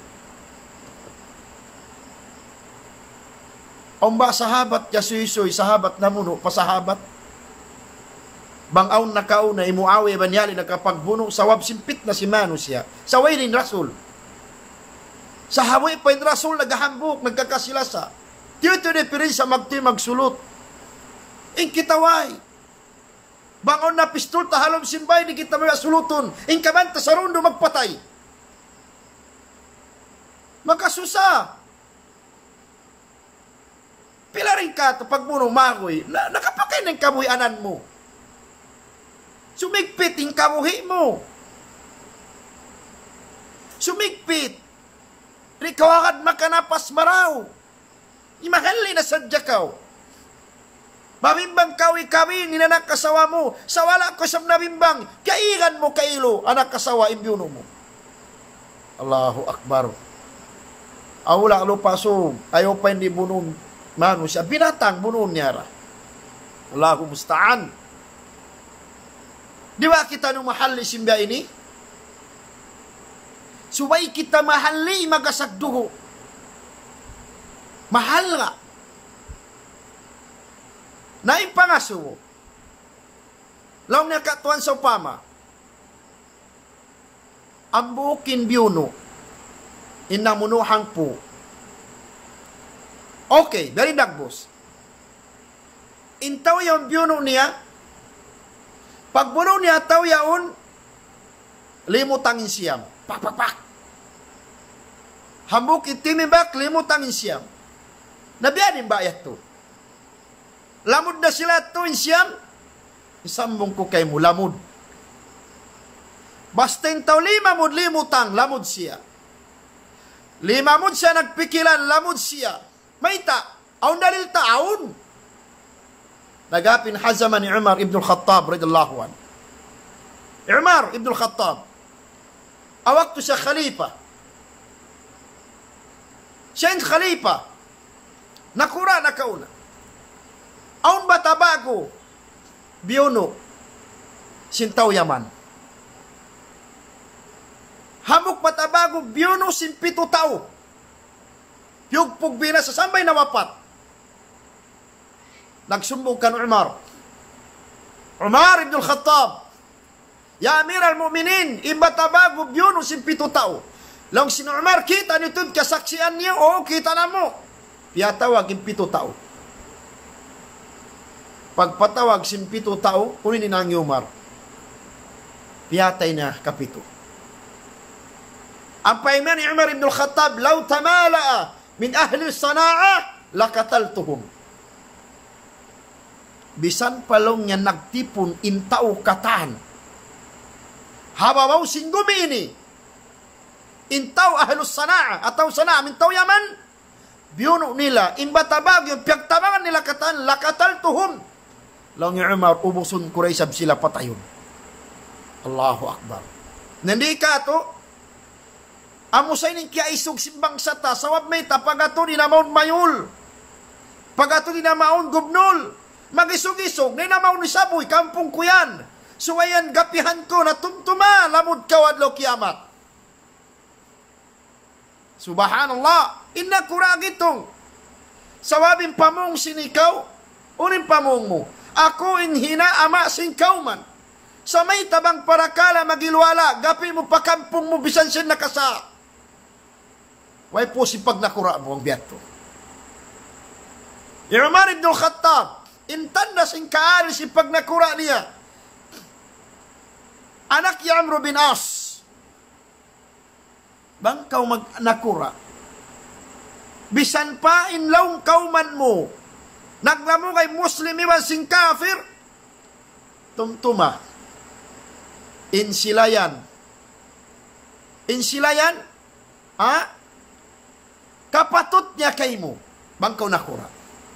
Ang ba sahabat kasuisoy, sahabat na muno, pasahabat. Bangaw na kauna, imuawi banyali nakapagbuno, sawab simpit na si Mano siya. Saway rin Rasul. Sa haway pa yung Rasul, naghahambuk, nagkakasilasa. Dito na pirin sa magsulot. In kitaway. Bangon na pistol, tahalom simbay, di kita may asuluton. In kabanta sa rundo, magpatay. Magkasusa. Pila rin ka, pagbuno, magoy, nakapakay ng kabuhianan mo. Sumigpit yung kabuhi mo. Sumigpit. Rikawagad makanapas maraw. Imahali na sadya kaw. Mabimbang kawi-kawi, ninanak kasawa mo. Sawala ko sa nabimbang, kaigan mo kailo, anak kasawa, imbyuno mo. Allahu Akbar. Awla lupaso, ayaw pa hindi bunon. Mano siya, binatang bunon niya ra. Allahu musta'an. Di ba kita nung mahal simbya ini? Subay kita mahali magasagduho. Mahal nga. Naimpangaso mo. Laong niya katuan sa upama. Ang bukin biyuno. Inamunuhang po. Okay, very dagbos. Intaw yung biyuno niya. Pagbuno niya, taw yaon, limutangin siyam. Pak, pak, pak. Hambuk itimibak, limutangin siyam. Nabiyanin ba ito? Lamod na sila ito, siyam. Isambong ko kay mo, lamod. Basta taw lima mo, limutang, lamod siya. Lima mo siya nagpikilan, lamod siya. Maita, aun dalil taon. Nagapin hazaman ni Umar ibn al-Khattab radiyallahu anhu. Umar ibn al-Khattab. Awak to siya khalifa. Siya yung khalifa. Nakura na kauna. Aun ba tabago? Biyuno. Sintaw yaman. Hamok patabago, biyuno simpito tao. Yugpog bina sa sambay na wapat. Nagsumbong kan Umar. Umar ibn al-Khattab. Ya Amir al-Mu'minin, imbatabago biyuno simpito tao. Lang si Umar, kita nitod kasaksian niya, o kita na mo. Piyatawag impito tao. Pagpatawag simpito tao, kunin ni Umar. Piyatay na kapito. Ang paiman ni Umar ibn al-Khattab, law tamala'a min ahli sana'a, lakataltuhum. Bisan palong niya nagtipon intao katan. Hababaw singgumi ini. Intaw ahlus sana'a, ataw sana'a, mintaw yaman. Biyuno nila, imbatabag yung piyagtabangan nila katan, lakataltuhum. Lang yung Umar, ubusun kuraysab sila patayon. Allahu Akbar. Nandi ka to, amusay ning kya isog simbang sata, sawab may ta, pagato ni namaon mayul. Pagato ni namaon gubnol. Magisog-isog, na namaon ni saboy, kampong kuyan. Suwayan gapihan ko, natumtuma, lamod kawadlo kiamat. Subhanallah, inna kurag itong. Sawabing pamong sinikaw, unin pamong mo. Ako inhina ama singkaw man. Sa may tabang parakala magilwala, gapi mo pakampong mo bisan sin nakasa. Way po si pag nakura mo ang biyato. Umar ibn al-Khattab, intanda sing kaari si pag nakura niya. Anak ni Amr bin As. Bangkaw mag nakura. Bisan pa inlaw kauman mo. Naglamo kay Muslim iwan sing kafir. Tumtuma. Insilayan. Insilayan. Kapatut niya kay mo. Bangkaw nakura.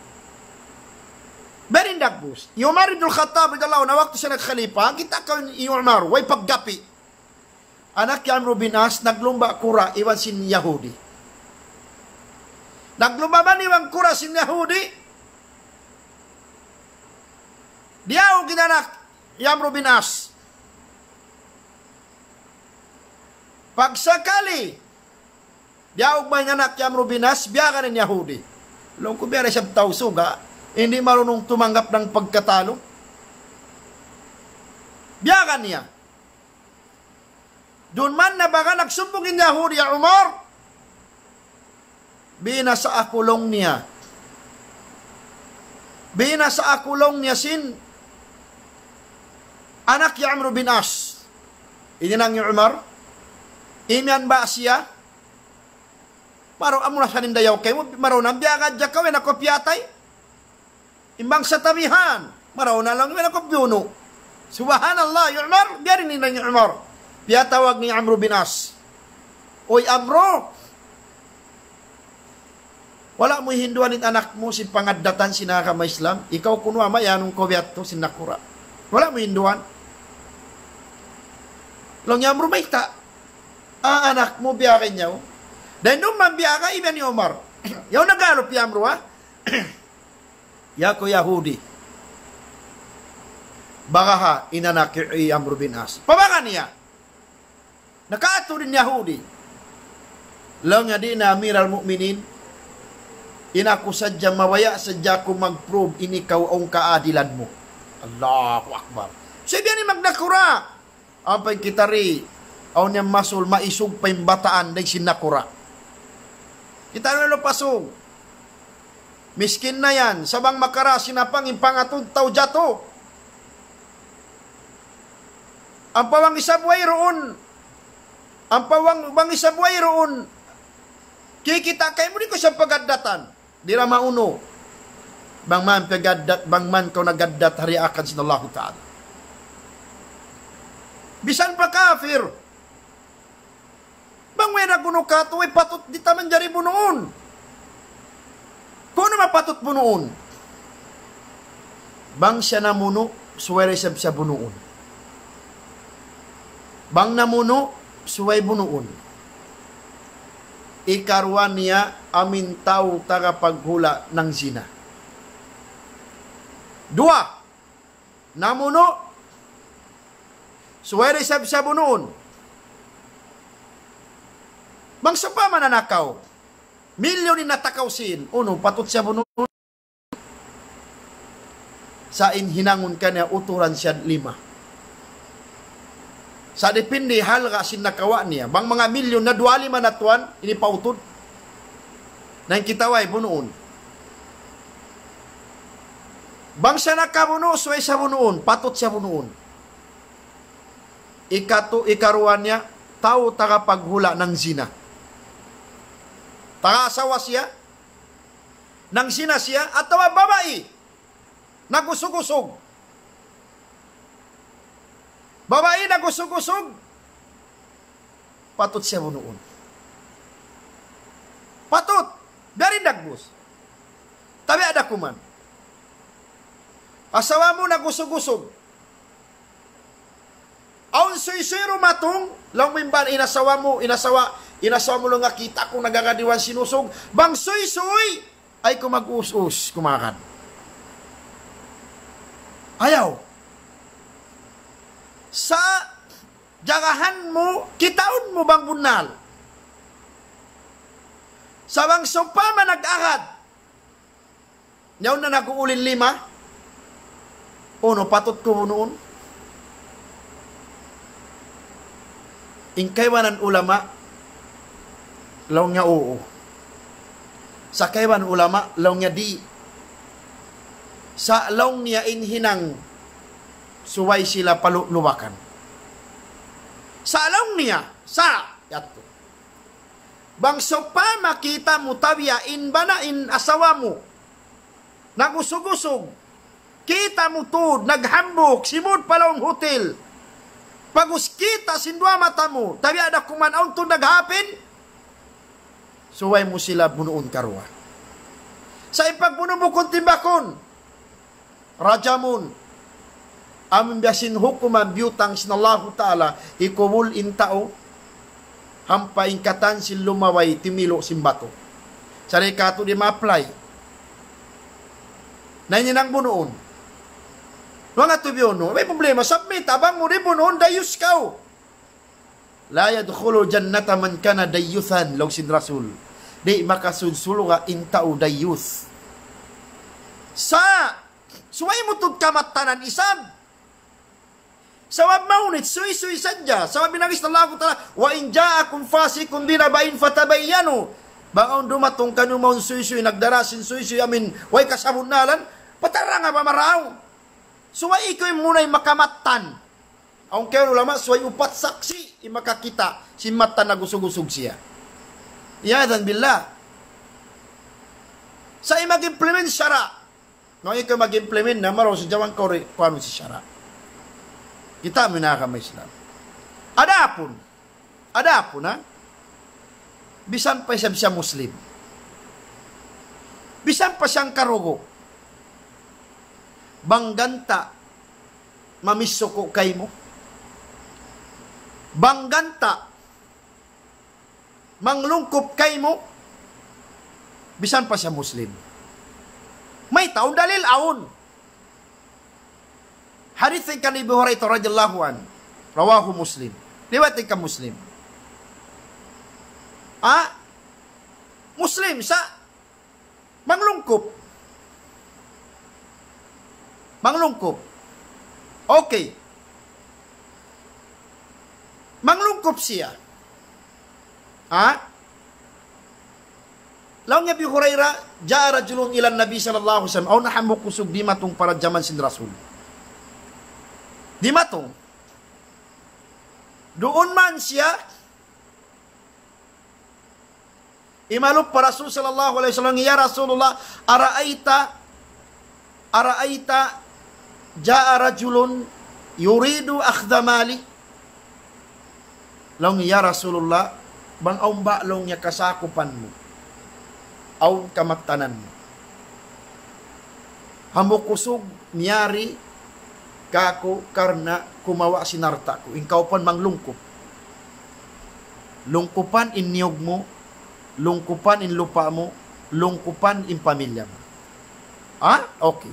Berindak bus. Umar ibn Khattab radhiyallahu na waktu siya nagkhalifa, kita ka Umar, way paggapi. Anak ni Amr bin As, naglumba kura, iwan sin Yahudi. Naglumba man iwan kura sin Yahudi. Diyaw ginanak ni Amr bin As. Pagsakali, diyaw may anak ni Amr bin As, biyakan ni Yahudi. Long ko biya siya tao suga, hindi marunong tumanggap ng pagkatalo. Biyakan niya. Doon man na baka nagsumbungin Yahudi ya Umar, binasa akulong niya. Binasa akulong niya sin anak ni Amr bin As. Ininang ni Umar, imyan ba siya? Maro amo na sa nindayaw kayo, maro na biyakan dya kawin ako piyatay. Imbang sa tabihan, maraw na lang yun ako piuno. Subhanallah, yung Umar, biyarin nila yung Umar. Piyatawag ni Amr bin As. Oy, Amro, wala mo hinduanin anak mo si pangadatan sinaka ma Islam. Ikaw kunwa mayanong kobyat to sinakura. Wala mo hinduan. Long Amro may ta. Ang anak mo biyakin niya. Dahil nung mambiyaka, iba ni Umar. Yaw nagalop yung Amro, ha? Yako Yahudi. Baka inanak ni Amr bin As. Pabaka niya. Nakaato din Yahudi. Lang nga di na Amir al-Mu'minin. Inaku sadya mawaya sadya ko mag-prove inikaw ang kaadilan mo. Allahu Akbar. Sabi ni magnakura. Ampay kitari. Aw niya masul maisog pa yung bataan na sinakura. Kita na pasong. Miskin na yan, sabang makara sinapang impangatong tao jato. Ang pawang isabuay roon, ang pawang isabuay roon, kikita kayo mo di ko siya pagadatan. Di na mauno. Bang man pagadat, bang man ko nagadat hari akan sinallahu ta'ala. Bisan pa kafir. Bang may naguno ka, tuway patut di taman jari mo noon. Kung ano mapatot mo noon? Bang siya namuno, suway sab sa bunuon. Bang namuno, suway bunuon. Ikarwan niya amin tao tagapaghula ng zina. 2. Namuno, suway sab sa bunuon. Bang sa pa mananakaw, milyon ni natakaw sin. Uno, patut siya bunuon. Sa inhinangon ka niya, uturan siya 5. Sa depende, hal ka sin nakawa niya. Bang mga milyon na 2-5 na tuwan, inipautod. Nang kitaway, bunuon. Bang siya nakabuno, suway sa bunuon. Patut siya bunuon. Ikaruan niya, tao tagapaghula ng zina. Taka-asawa siya, nang sina siya, at tawa babae, nagusog-usog. Babae nagusog-usog, patut siya bunuon. Patut, dari nagbus. Tabi ada kuman. Asawa mo nagusog-usog. Aun suy-suy rumatong, lang mimban inasawa mo lang nga kita kung nagagadiwan sinusog, bang suy-suy, ay kumag-us-us, kumakan. Ayaw. Sa jagahan mo, kitaon mo bang bunal? Sa bang sopa man nag-agad, yaw na nag-uulin 5, patut ko noon. Ingkaywanan ulama, law nga oo. Sa kaywan ulama, law nga di. Sa law niya inhinang, suway sila paluluwakan. Sa law niya, yato. Bang so pa makita mo tabiya, in ba na in asawa mo, nagusog-usog, kita mo to, naghambok, simod palong hotel, pagus kita sindwa mata mo, tabi ada kumanaon to naghapin, suway mo sila bunuon karwa. Sa ipagbuno mo kung timbakon, rajamun, amin biyasin hukuman biyutang sinallahu ta'ala, ikubul intao, hampain katan sin lumaway, timilo simbato. Sari kato di ma-apply. Na nang bunuon. Mga tubyono, may problema, submit, abang mo rin bunuon, dayus kao. La yadkhulu jannata man kana dayuthan, law sin Rasul. Di makasunsulo nga intao dayuth. Suway mo tod kamatanan isab. Sawab maunit, suy-suy sadya. Sawab binagis na lago tala, wa in ja'akum fasikun binabain fatabayyanu. Bangaon dumatong kanumaon suy-suy, nagdarasin suy-suy, amin, way kasabunalan, patara nga mamaraw. Suway iko'y muna'y makamatan. Ang kayo lama, suway upat saksi, imakakita, si mata na gusog-usog siya. Iyadan billah. Sa imag-implement syara. No, ikaw mag-implement na maro sa jawang kore, paano si syara. Kita minakam Islam. Adapun, ha? Bisan pa siya Muslim. Bisan pa siyang karugo. Bangganta, mamisuko kay mo. Bangganta, manglungkop kay mo. Bisan pa siya Muslim. May taon dalil aon. Hadith kan Abu Hurairah radhiyallahu an, rawahu Muslim. Riwayat ka Muslim. Muslim sa manglungkop. Manglungkop. Okay. Manglungkop siya. Lawan nga Abu Hurairah, ja'a rajulun ilan Nabi sallallahu alaihi wasallam, aw nahamuk kusog di matong para jaman sin Rasul. Di matong. Doon man siya, imalok para Rasul sallallahu alaihi wasallam, ya Rasulullah, araita ja'a rajulun yuridu akhdha mali. Lawan ya Rasulullah, bang aumba long niya kasakupan mo, aw kamaktanan mo. Hamukusog miyari kako karna kumawa sinarta ko. Ikaw pan manglungkop. Lungkupan in niyog mo, lungkupan in lupa mo, lungkupan in pamilya mo. Okay.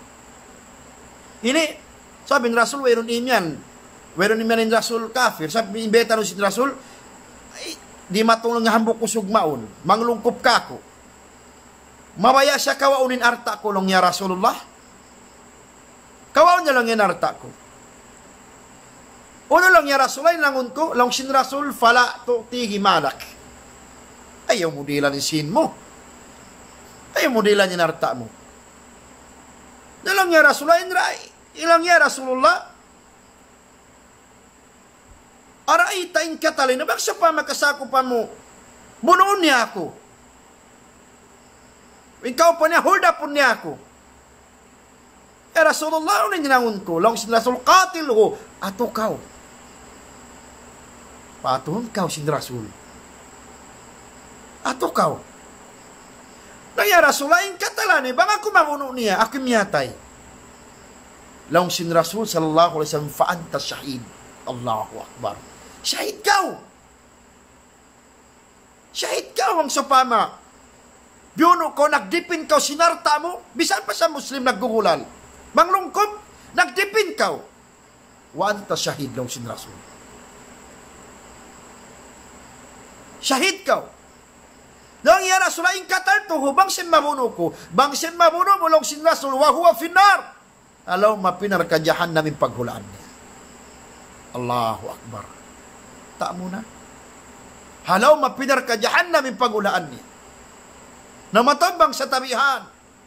Ini, sabi ng Rasul, weron imyan. Weron imyan ng Rasul kafir. Sabi, imbeta nun si Rasul, di matulong nga hambok kusog maun, manglungkop kako. Mawaya siya kawaunin arta ko long ya Rasulullah. Kawaw niya lang yan arta ko. Uno lang ya Rasulullah, langon ko, long sin Rasul, fala to tihi malak. Ayaw mo dilan yung sin mo. Ayaw mo dilan yung arta mo. Nalang ya Rasulullah, ilang ya Rasulullah, araita in katalina, bakit siya pa makasakupan mo? Bunuon niya ako. Ikaw pa niya, hold up po niya ako. Rasulullah, unin ginangon ko, lang sin Rasul, katil ko, ato kaw. Patuhon kaw sin Rasul. Ato kaw. Naya Rasulullah, in katalani, baka kumamuno niya, ako miyatay. Lang sin Rasul, sallallahu alaihi wasallam, faanta syahid. Allahu Akbar. Syahid kaw. Syahid kaw ang sapama. Biuno ko, nagdipin kaw, sinarta mo, bisan pa sa Muslim naggugulal. Manglungkop, nagdipin kaw. Wa anta syahid lang sin Rasul. Syahid kaw. Nang ya Rasulullah, in kataltuho, bang sin mabuno ko, bang sin mabuno mo lang sin Rasul, wa huwa finnar. Alaw, mapinar ka jahannam yung paghulaan niya. Allahu Akbar. Ta mo na. Halaw, mapinar ka jahannam yung paghulaan niya. Namatabang sa tabihan.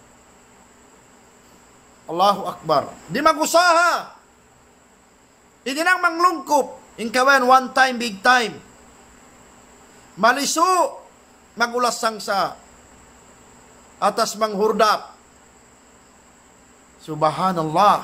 Allahu Akbar. Di magusaha. Hindi nang manglungkop. Ingkawan, one time, big time. Maliso. Magulasang sa atas manghurdap. Subhanallah.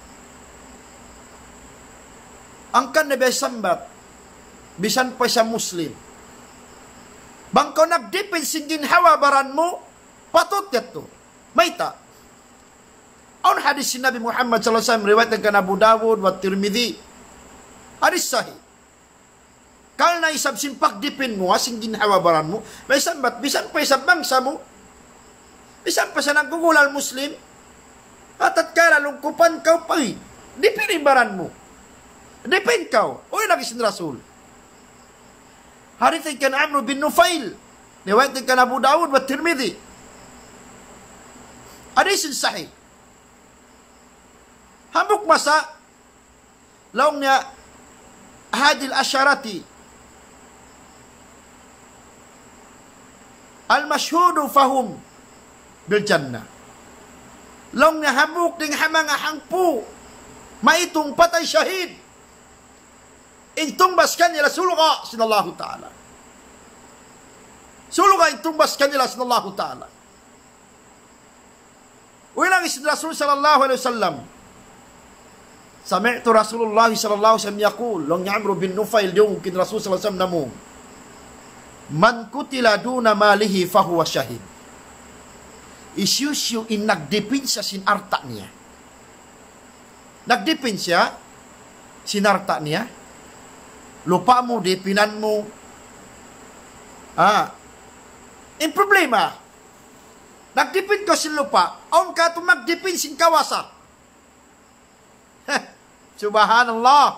Angkan na sambat, bisan pa sa Muslim. Bangko nagdipin singgin hawa baran mo, patut yato. Mayta. Aun hadis si Nabi Muhammad sallallahu alaihi wasallam riwayat ng Abu Dawud wa Tirmidhi. Hadis sahih. Kal na isab simpak dipin mo, singgin hawa baran mo, may sambat, bisan pa sa bangsa mo, bisan pa sa nagugulal Muslim, at kala lungkupan kau pagi, dipin baran mo. Dipin kau. Oy nagisin Rasul. Hadis kan Amr bin Nufail. Riwayat kan Abu Dawud wa Tirmidhi. Hadis sahih. Hambuk masa laong niya hadil asyarati al-mashhudu fahum bil jannah. Laong niya hambuk ding hamanga hangpu maitong patay syahid. Intumbas kanila sulga sinallahu ta'ala. Sulga intumbas kanila sinallahu ta'ala. Ulang isin Rasul sallallahu alaihi wasallam. Sami'tu Rasulullah sallallahu alaihi wasallam yaqul, long Amr bin Nufail yung kin Rasul sallallahu alaihi wasallam namu. Man kutila duna malihi fahuwa syahid. Isyusyu in nagdipin siya sinarta niya. Nagdipin siya sinarta niya. Lupa mo, dipinan mo. In problema. Nagdipin ko sin lupa. Aun ka magdipin sin kawasa. Subhanallah.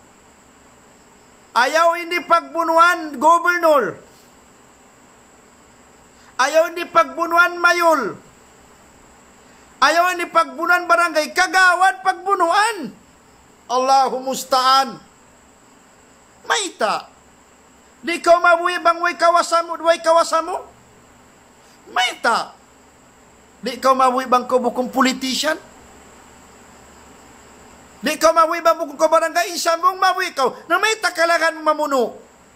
Ayaw hindi pagbunuan gobernador. Ayaw hindi pagbunuan mayol. Ayaw hindi pagbunuan barangay. Kagawad pagbunuan. Allahu musta'an. Maita. Di ko mabuhi bang way kawasamo, way kawasamo? Maita. Di ko mabuhi bang kubukong politician? Di ko mabuhi bang bukong barangay, isang mong mabuhi ko, na may takalagan mamuno.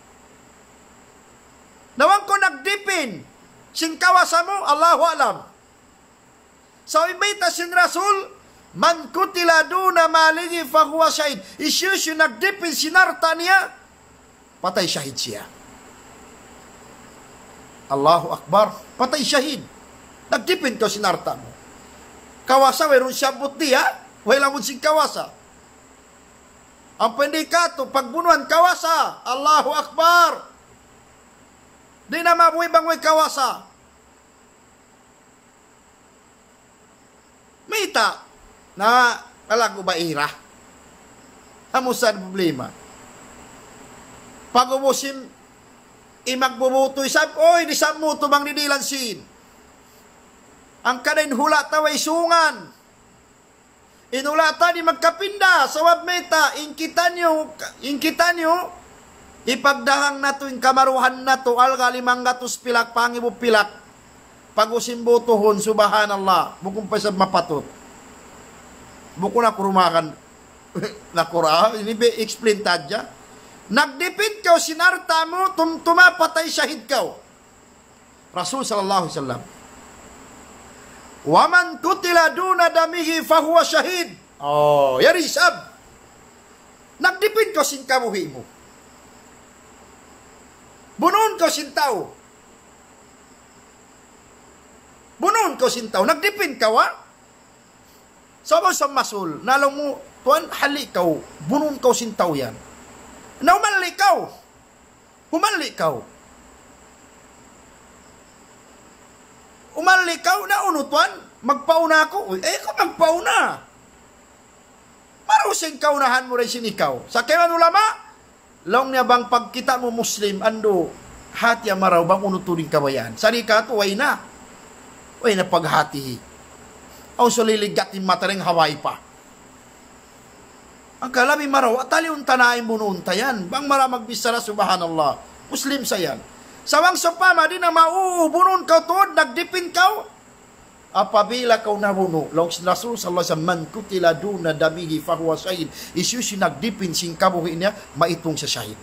Nawang ko nagdipin, sin kawasamo, Allahu alam. So, imita sin Rasul, man kutila duna maligi fahuwa syahid. Isyusyo nagdipin sinarta niya, patay syahid siya. Allahu Akbar, patay syahid. Nagdipin ko sinarta mo. Kawasa, mayroon siya buti ha? Wala mo sing kawasa. Ang pendikato, pagbunuhan kawasa. Allahu Akbar. Di na mabuhay bang may kawasa. Mita na alago ba ira? Hamusan problema. Pag umusim, imagbubuto isab, oy, di sa mo tumang nidilansin. Ang kanain hula taway sungan. Inulata ni magkapinda sa wabmeta, ingkitan nyo, ipagdahang na to, kamaruhan na to, alga 500 pilak, pangibo pilak, pag-usimbotohon, subhanallah, bukong pa sa mapatot. Buko na kurumakan, nakura, ini be explain tadya. Nagdipit kaw, sinarta mo, tumapatay syahid kaw. Rasul sallallahu alaihi wasallam. Waman kutila duna damihi fahuwa syahid. Oh, yari sab. Nagdipin ko sin kabuhi mo. Bunuon ko sin tao. Bunuon ko sin tao. Nagdipin ka wa? Sama sa masul. Nalaw mo, tuan hali kaw. Bunuon ko sin tao yan. Na umali kaw. Umali kaw. Umali kaw na unutuan, magpauna ako. Eh, ko magpauna. Marusing kaunahan mo rin sinikaw. Sa kailan ulama, long niya bang pagkita mo Muslim, ando, hati amaraw bang unutunin kabayan. Sarika to, way na. Way na paghati. Aw so liligatin mataring Hawaii pa. Ang kalabi maraw, atali untanain mo noon tayan. Bang maramagbisara, subhanallah. Muslim sayan. Sawang sopama, di na mauubunon ka tuod, nagdipin ka. Apabila kau nabuno, long Rasul sallallahu alaihi wasallam, man kutila duna damihi fahuwa syahid. Isyusi nagdipin sing kabuhi niya, maitong sa syahid.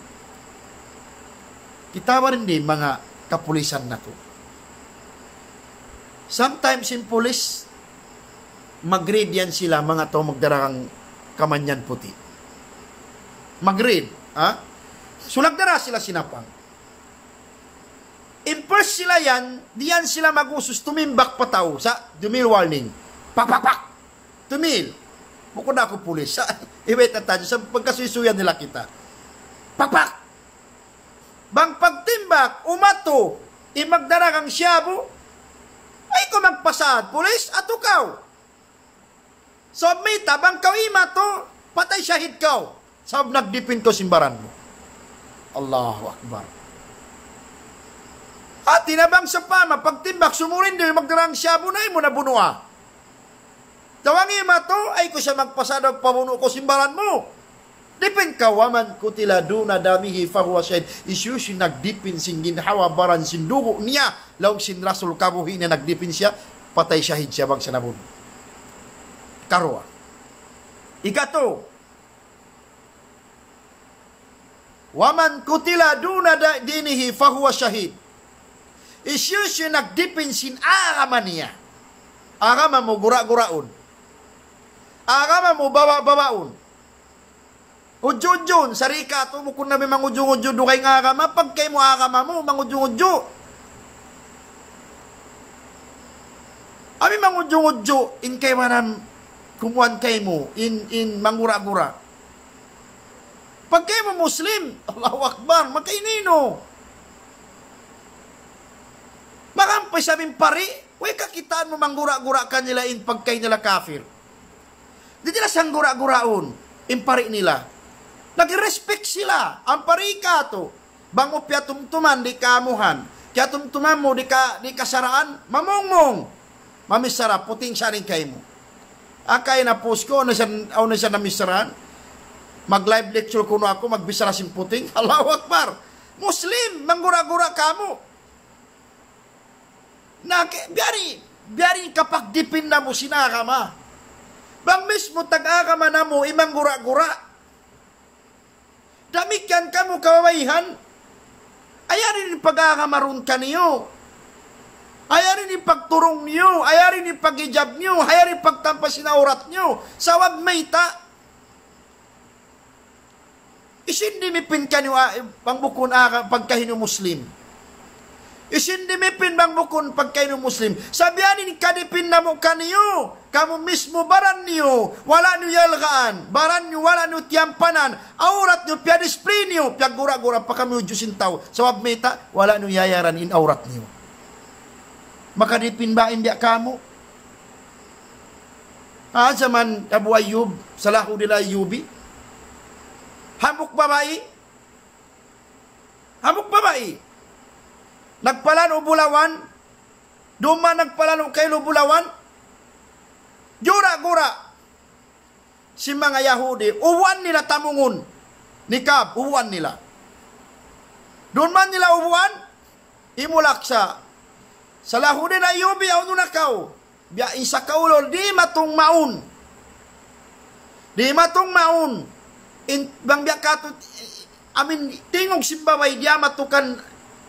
Kita rin din mga kapulisan na to. Sometimes in police, mag-grade yan sila, mga to magdarang kamanyan puti. Mag-grade. So nagdara sila sinapang. In first sila yan, diyan sila mag-usos, tumimbak pataw sa dumil warning. Pak. Tumil. Bukod na ako pulis. Iwait at tayo, sa pagkasusuyan nila kita. Pak. Bang pagtimbak, umato, imagdara kang siyabo, ay kung magpasad, pulis, at ukaw. So, may tabang kaw imato, patay syahid kaw. Sab nagdipin ko simbaran mo. Allahu Akbar. At tinabang sa pama, pagtimbak, sumurin din, magdarang siyabo na mo na bunua. Tawang imato, ay ko siya magpasad, pamuno ko simbaran mo. Dipin kawaman kutila duna damihi fahuwa syahid. Isyu si nagdipin singgin hawabaran sindugo niya. Laong sin rasul kabuhi na nagdipin siya, patay syahid siya bang sanabun. Karwa. Ikato. Waman kutila duna dinihi fahuwa syahid. Isyu si nagdipin sin agama niya. Agama mo gura-guraun. Agama mo bawa-bawaun. Udyo-udyon, sarika, tumukun na may mangudyo-udyo do kay nga agama, pag kayo mo agama mo, mangudyo-udyo. Ami mangudyo-udyo, in kayo manam, kumuhan kayo mo, in mangura-gura. Pag kayo mo Muslim, Allahu Akbar, magkainino. Makampay sabing pari, huwag kakitaan mo manggura-gura ka nila in pag kayo nila kafir. Di nila sang gura-guraon, in pari nila. Nag-respect sila. Ang parika to. Bang upya tumtuman, di kamuhan. Kaya tumtuman mo, di kasaraan, mamongmong. Mamisara, puting siya rin kayo mo. Akay na post ko, na siya namisaraan. Mag-live lecture kuno ako, magbisara sin puting. Allahu Akbar. Muslim, manggura-gura ka mo. Biyari kapag dipin na mo sinakama. Bang mismo tag-akama na mo, imang gura-gura. Damikan ka mo kawaihan. Ayarin yung pag-akamaroon ka niyo. Ayarin yung pagturong niyo. Ayarin yung pag-hijab niyo. Ayarin yung pagtampas na urat niyo. Sawag mayta. Isindimipin ka niyo pangbukon pagkahino Muslim. Isindimipin pangbukon pagkahino Muslim. Sabihanin kadipin na mo ka niyo. Kamu mismo baran niyo, wala niyo yalgaan, baran niyo wala niyo tiyampanan, aurat niyo, pia display niyo, pia gura-gura pa kami ujusin tao. Sawab meta, wala niyo yayaran in aurat niyo. Makadipin ba india kamu? Zaman Abu Ayyub, salahu nila Ayyubi. Hamuk babae. Nagpalano bulawan, duma nagpalano kailo bulawan, Gura-gura si mga Yahudi, uwan nila tamungon. Nikab, uwan nila. Doon man nila uwan, imulak sa lahudi na Ayyubi, ako nunakaw. Biya isa kaulol, di matong maun. Bang biya kato, tingog simbaway, diya matukan,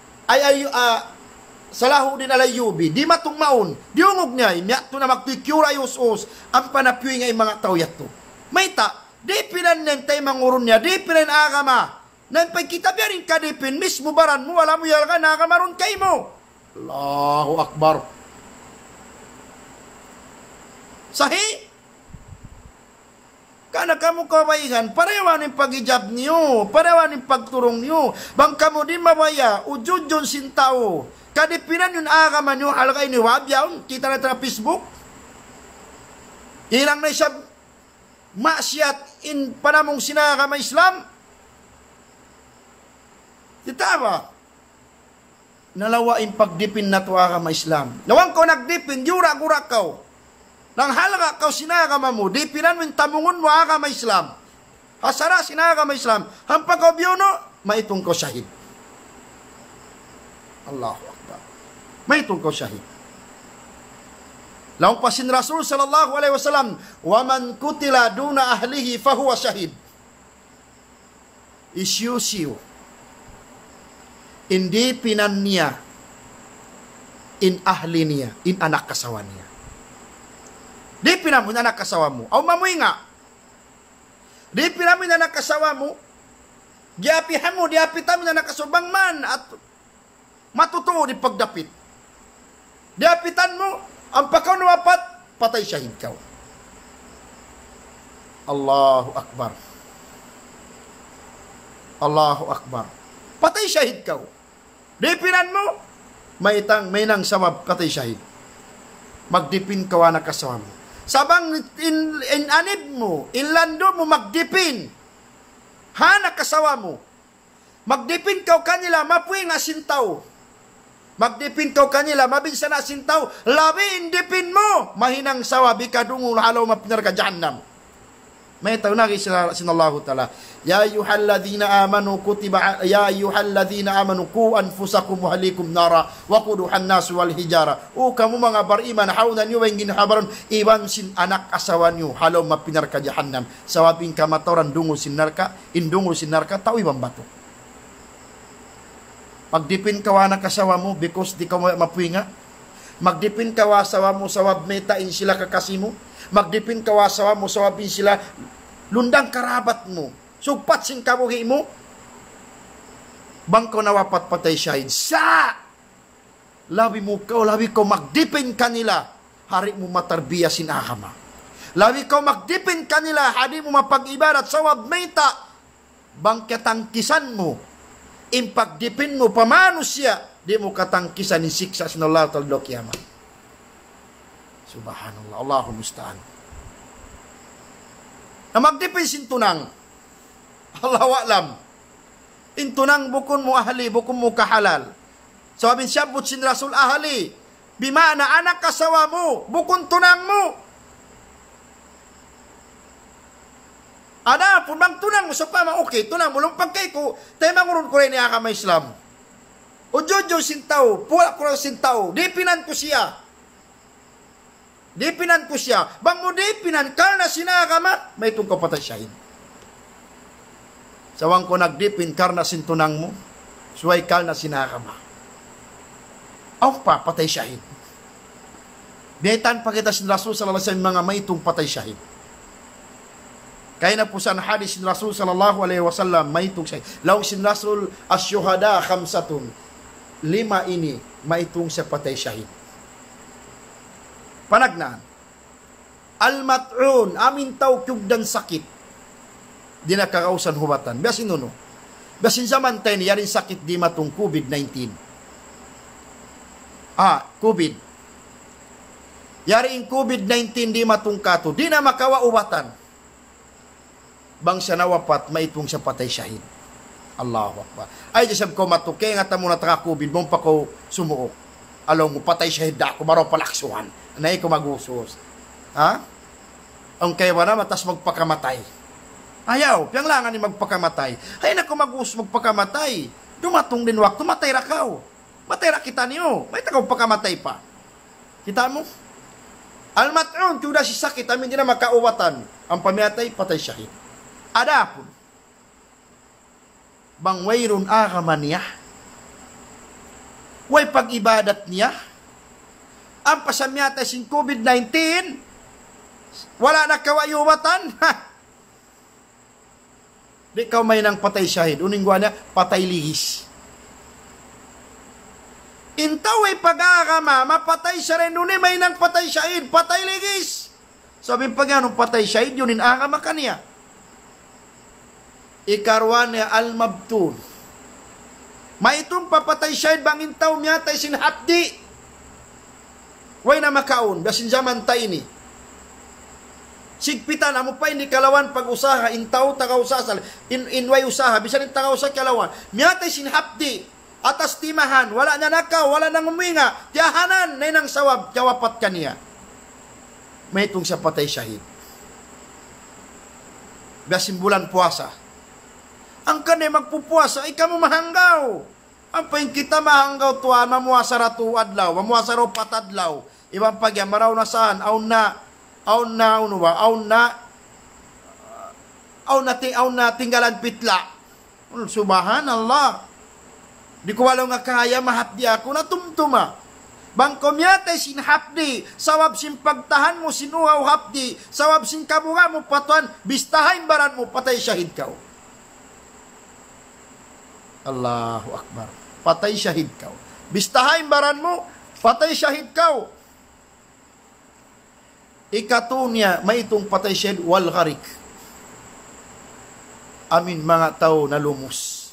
salahu din Ayyubi, di matong maun, diungog niya, niya to na magpikyura us ang panapyuy nga mga tawyat to. Mayta, di pinanen tayo mangurun niya, di pinan agama, nang pagkita biya rin kadipin, mismo baran mo, wala mo yalga, nakamaroon kayo mo. Allahu Akbar. Sahi? Kana kamu kawaingan, parewan yung pag-hijab niyo, parewan yung pagturong niyo, bang kamu din mabaya, ujudyon sintao, kadipinan yung agama nyo, halakay ni Wabyaw, kita na sa Facebook. Ilang na siya masyat in panamong sinagama Islam. Kita ba? Nalawain pagdipin na to agama Islam. Nawang ko nagdipin, yura-gura kaw. Nang halaka kaw sinagama mo, dipinan mo yung tamungon mo agama Islam. Hasara sinagama Islam. Hampag ko biyono, maitong ko syahid. Allahu Akbar. May tungkol syahid. Laong pasin Rasul sallallahu alaihi wasallam, "Wa man kutila duna ahlihi fahuwa syahid." Isyusiyo. Hindi pinan niya in ahli niya, in anak kasawa niya. Di pinamin anak kasawa mo. Aw mamoy nga. Di pinamin anak kasawa mo. Giapihan mo, diapitan mo anak kasubang man at matutuo di pagdapit. Diapitan mo, ang pakaw na wapat, patay syahid ka. Allahu Akbar. Allahu Akbar. Patay syahid ka. Dipinan mo, may nang sawab patay syahid. Magdipin ka na kasawa mo. Sabang inanib mo, inlando mo, magdipin. Hana kasawa mo. Magdipin ka kanila, mapuwi nga sintaw. Magdipin ka kanila, mabinsa na sintaw. Labi, indipin mo. Mahinang sawa, bikadungul halaw mapinar ka jahannam. May tayo na sinallahu ta'ala. Ya ayyuhalladhina amanu kutiba ya ayyuhalladhina amanu qu anfusakum wa ahlikum nara wa quduhan nas wal hijara. O kamu mga bariman haunan yu weng ginhabaron iban sin anak asawan yu halaw mapinar ka jahannam. Sawabing kamatoran dungo sinarka, indungo sinarka tao ibang bato. Magdipin kawa na kasawa mo because di ka mapuinga. Magdipin kawa sawa mo sawab metain sila kakasimo. Magdipin kawa sawa mo sawabin sila lundang karabat mo. Sugpat sing kabuhi mo. Bangko nawapat patay syahid. Sa! Labi mo magdipin kanila. Hari mo matarbiya sinahama. Labi ko magdipin kanila. Hari mo mapag-ibarat sawab meita. Bangkatangkisan mo. Impagdipin mo pamano siya. Di mo katangkisan ni siksa sinallahu ta'ala kiamat. Subhanallah. Allahumma musta'an. Na magdipin sintunang. Allahu a'lam. Intunang bukun mo ahli, bukun mo kahalal. Sababin siyabot sin Rasul ahli. Bimana anak kasawa mo, bukun tunang mo. Ada pun bang tunang mo sa pama, okay, tunang mo lumpag kay ko, tayo mangurun ko rin niya ka may Islam. O jojo sintaw, pula ko sintaw, dipinan ko siya. Dipinan ko siya. Bang mo dipinan, kal na sinagama, may itong kapatay syahid. Sawang ko nagdipin, kar na sintunang mo, suway kal na sinagama. Aw pa, patay syahid. Bihitan pa kita sin Rasul sallallahu alaihi wasallam mga may itong patay syahid. Kaya na po sa hadis sin Rasul sallallahu alaihi wasallam, may itong syahid. Law sin Rasul as-syuhada khamsatun. 5 ini, may itong sa patay syahid. Panagnaan. Al-mat'un, amin taw kyugdan sakit. Di nakakausan hubatan. Biasin nuno. Biasin zaman tayo niya rin sakit di matong COVID-19. COVID. Yari in COVID-19 di matong kato. Di na makawa ubatan. Bang siya nawapat, maitong siya patay syahid. Allahu Akbar. Ay, disab ko matuke nga tamo na taka-COVID, mong pa ko sumuok. Alam mo, patay syahid ako, maro palaksuhan. Anay ko magusos. Ha? Ang kaya na matas magpakamatay. Ayaw, piyang langan ni magpakamatay. Ay, naku magusos magpakamatay. Dumatong din wak, tumatay rakaw. Matay ra kita niyo. May tagaw pakamatay pa. Kita mo? Al-mat'un, tuda si sakit, amin din na makauwatan. Ang pamiatay, patay syahid. Ada po. Bang wayrun agaman niya. Way pag-ibadat niya. Ang pasamyatay sin COVID-19, wala na kawayuwatan. Di ka may nang patay syahid. Uningwa na, patay lihis. Intaway pag-aagama, mapatay siya rin. Nuni may nang patay syahid, patay lihis. Sabi pag anong patay syahid, yun inagama ka niya. Ikarwan niya al-mabtun. May itong papatay syahid, bangin tao miyatay sinhapdi. Way na makaon, basin zaman tayo ni. Sigpitan, amo pa hindi kalawan pag-usaha, intaw tagausasal, inway usaha, bisan yung tagausah kalawan. Miyatay sinhapdi, atas timahan, wala na nakaw, wala nang uminga, tiyahanan, na nang sawab, kawapat kaniya. May itong sa patay syahid. Basin bulan puasa. Ang kanay magpupuasa, ikaw mo mahanggaw. Ang paing kita mahanggaw tuan, mamuasa ratu adlaw, mamuasa ro patadlaw. Ibang pagya, maraw na saan, aw na tinggalan pitla. Subhanallah. Di ko walaw nga kaya, mahapdi ako, natumtuma. Bang komyate sin hapdi, sawab sin pagtahan mo sinuhaw hapdi, sawab sin kabunga mo patuan, bistahain baran mo, patay syahid kau. Allahu Akbar. Patay syahid kau. Bistahain baran mo, patay syahid kau. Ikatunya, may itong patay syahid wal gharik. Amin mga tao na lumos.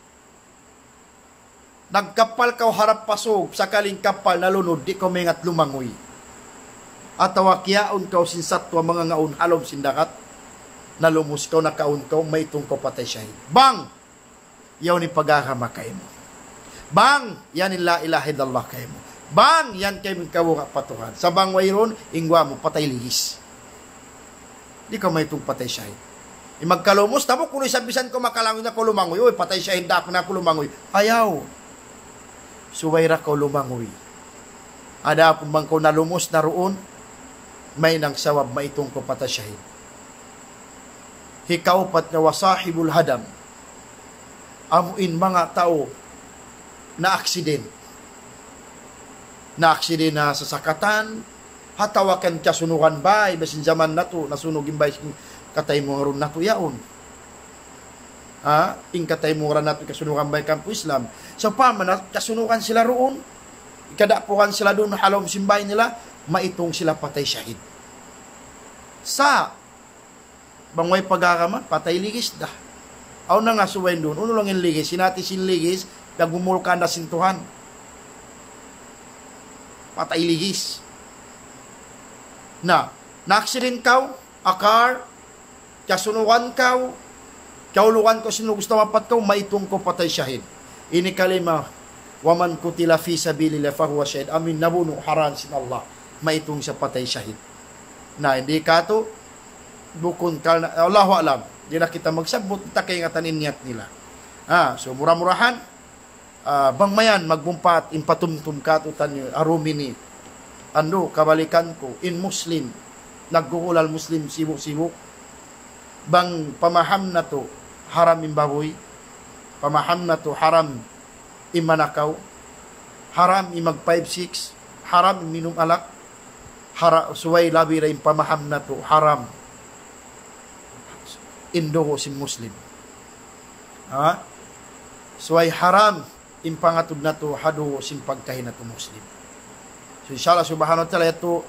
Nagkapal kaw harap pasog, sakaling kapal na lunod, di ko mengat lumangoy. At awakyaon kaw sinsatwa mga ngaon, halom sindakat, na lumos kaw, nakaon kaw, may itong ko patay syahid. Bang! Yaw ni pagkakama kayo mo. Bang! Yan la ilaha illallah kayo mo. Bang! Yan kayo kabuka patuhan. Sa bang wayron, ingwa mo, patay lihis. Di ka may itong patay syahid. Magkalumos, tamo kung isabisan ko makalangoy na ko lumangoy, oy, patay syahid na ako na ko lumangoy. Ayaw. Suwayra ko lumangoy. Ada po bang ko nalumos na roon, may nang sawab maitong ko patay syahid. Hikaupat na wasahibul hadam. Amuin mga tao na aksident. Na aksident na sasakatan, hatawakan kasunugan bay, basin zaman na to, nasunugin bay katay mo ron na to yaon. Ing katay mo ron na to kasunugan bay kampo Islam. So paman, kasunugan sila roon, ikadapuhan sila doon, halom simbay nila, maitong sila patay syahid. Sa bangway pagkakama, patay ligis dah. Aw na nga suwain doon, uno lang yung ligis, sinati sin ligis, nagmumulkan na sintuhan. Patay ligis. Na-accident kaw, akar, kasunugan kaw, kaulukan ko sino gusto mapat kaw, maitong ko patay syahid. Ini kalima, waman kutila fi sabilillah fahuwa syahid. Amin nabuno haran sin Allah, maitong sa patay syahid. Na hindi ka to, bukon ka na, Allahu alam, di na kita magsabot, takay nga taniniat nila. So murah-murahan, bang mayan, magbumpat, impatumtum ka to tanyo, arumini, ando, kabalikan ko, in Muslim, naggukulal Muslim, sibuk-sibuk, bang pamaham na to, haram imbaboy, pamaham na to, haram imanakaw, haram imag 5-6, haram minum alak, suway labi rin pamaham na to, haram indoho si Muslim. Suway haram impangatod na to, hado sin pagkahin na to Muslim. So inshallah subhanahu wa ta'ala, ito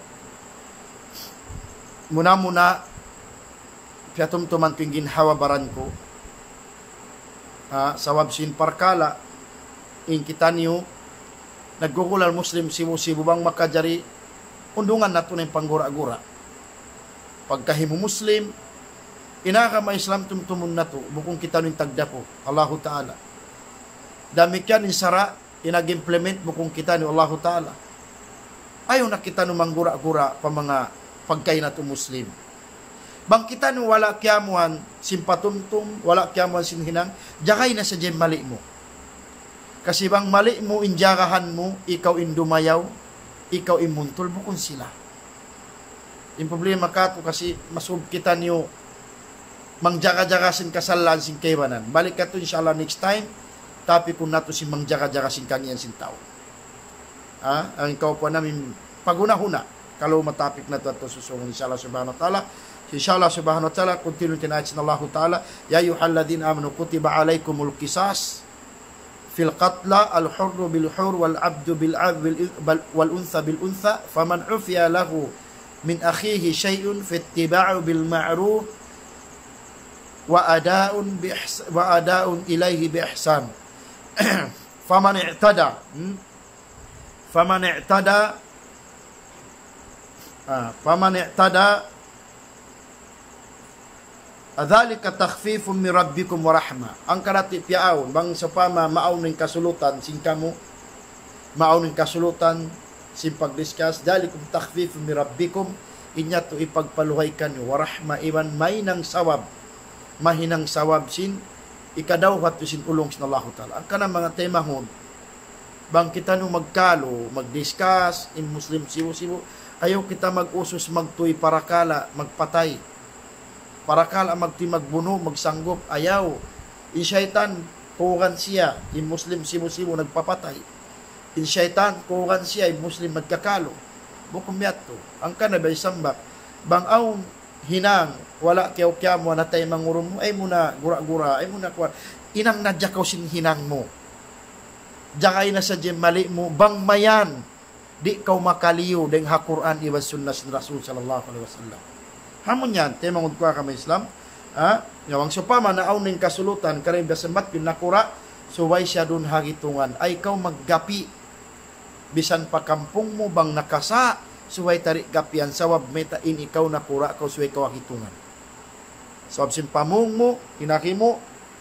muna piatum tuman tuwing ginhawa baran ko, sawab sin parkala, in kita niyo, naggukulal Muslim, sibu-sibu bang makajari, undungan na ito na yung panggura-gura. Pagkahimu Muslim, inaka ma-Islam tumtumun na ito, bukong kita nyung tagda po, Allahu Ta'ala. Damikyan insara, inag-implement bukong kita ni Allahu Ta'ala. Ayaw na kita nung manggura-gura pa mga pagkain na ito Muslim. Bang kita nung wala kiamuhan simpatumtum, wala kiamuhan sinhinang, jakay na sa dyan mali mo. Kasi bang mali mo, injagahan mo, ikaw indumayaw, ikaw imuntol, bukon sila. Yung problema ka to, kasi masub kita niyo, mangjaga-jagasin kasalan sin kaywanan. Balik ka to inshallah next time, tapi kung nato si mangjaga-jagasin kanyan sin tao. Ang ikaw po namin pagunahuna, kalau matapik na to at susungan inshallah subhanahu wa ta'ala. Inshallah subhanahu wa ta'ala, continue tinayat sin Allah ta'ala, ya ayyuhalladhina amanu kutiba alaykumul qisas fil qatla al-hurru bil hurr wal 'abdu bil 'abd wal untha bil untha faman 'ufiya lahu min akhihi shay'un fi ittiba'u bil ma'ruf wa ada'un ilayhi bi ihsan. faman i'tada adhalika takhfifun min rabbikum wa rahma. Ang karati piaon bang sa pama maauning kasulutan sin kamo, maauning kasulutan sin pagdiscuss, dalikum takhfifun min rabbikum, inya to ipagpaluhay kanyo wa rahma, iwan may nang sawab, mahinang sawab sin ikadawhat sin ulong sin Allah Ta'ala. Ang kanang mga temahon bang kita nung magkalo, magdiscuss in Muslim siwo-siwo, ayaw kita mag-usos magtuy parakala, magpatay. Parakala magti magbuno, magsanggop, ayaw. Isyaitan, pugan siya, in Muslim sibo-sibo nagpapatay. In syaitan, kuran siya ay Muslim magkakalo. Bukom yato. Ang kanabay sambak. Bangaw hinang, wala kiyaw-kiyaw mo, natay mangurum mo, ay muna gura-gura, ay muna kuwan. Inang nadya ka sin hinang mo. Jakay na sa mali mo, bang mayan, di kau makaliyo, deng ha-Quran, iwa sunnas ni Rasul sallallahu alaihi wasallam. Hamon yan, temangod ko kami Islam, ngawang supama na auning kasulutan, karim dasamat yun nakura, suway siya dun hagitungan, ay kau maggapi, bisan pa kampung mo bang nakasa, suway tarik gapian, sawab metain ikaw nakura, kau suway kau hagitungan. Sawab simpamong mo, inaki mo,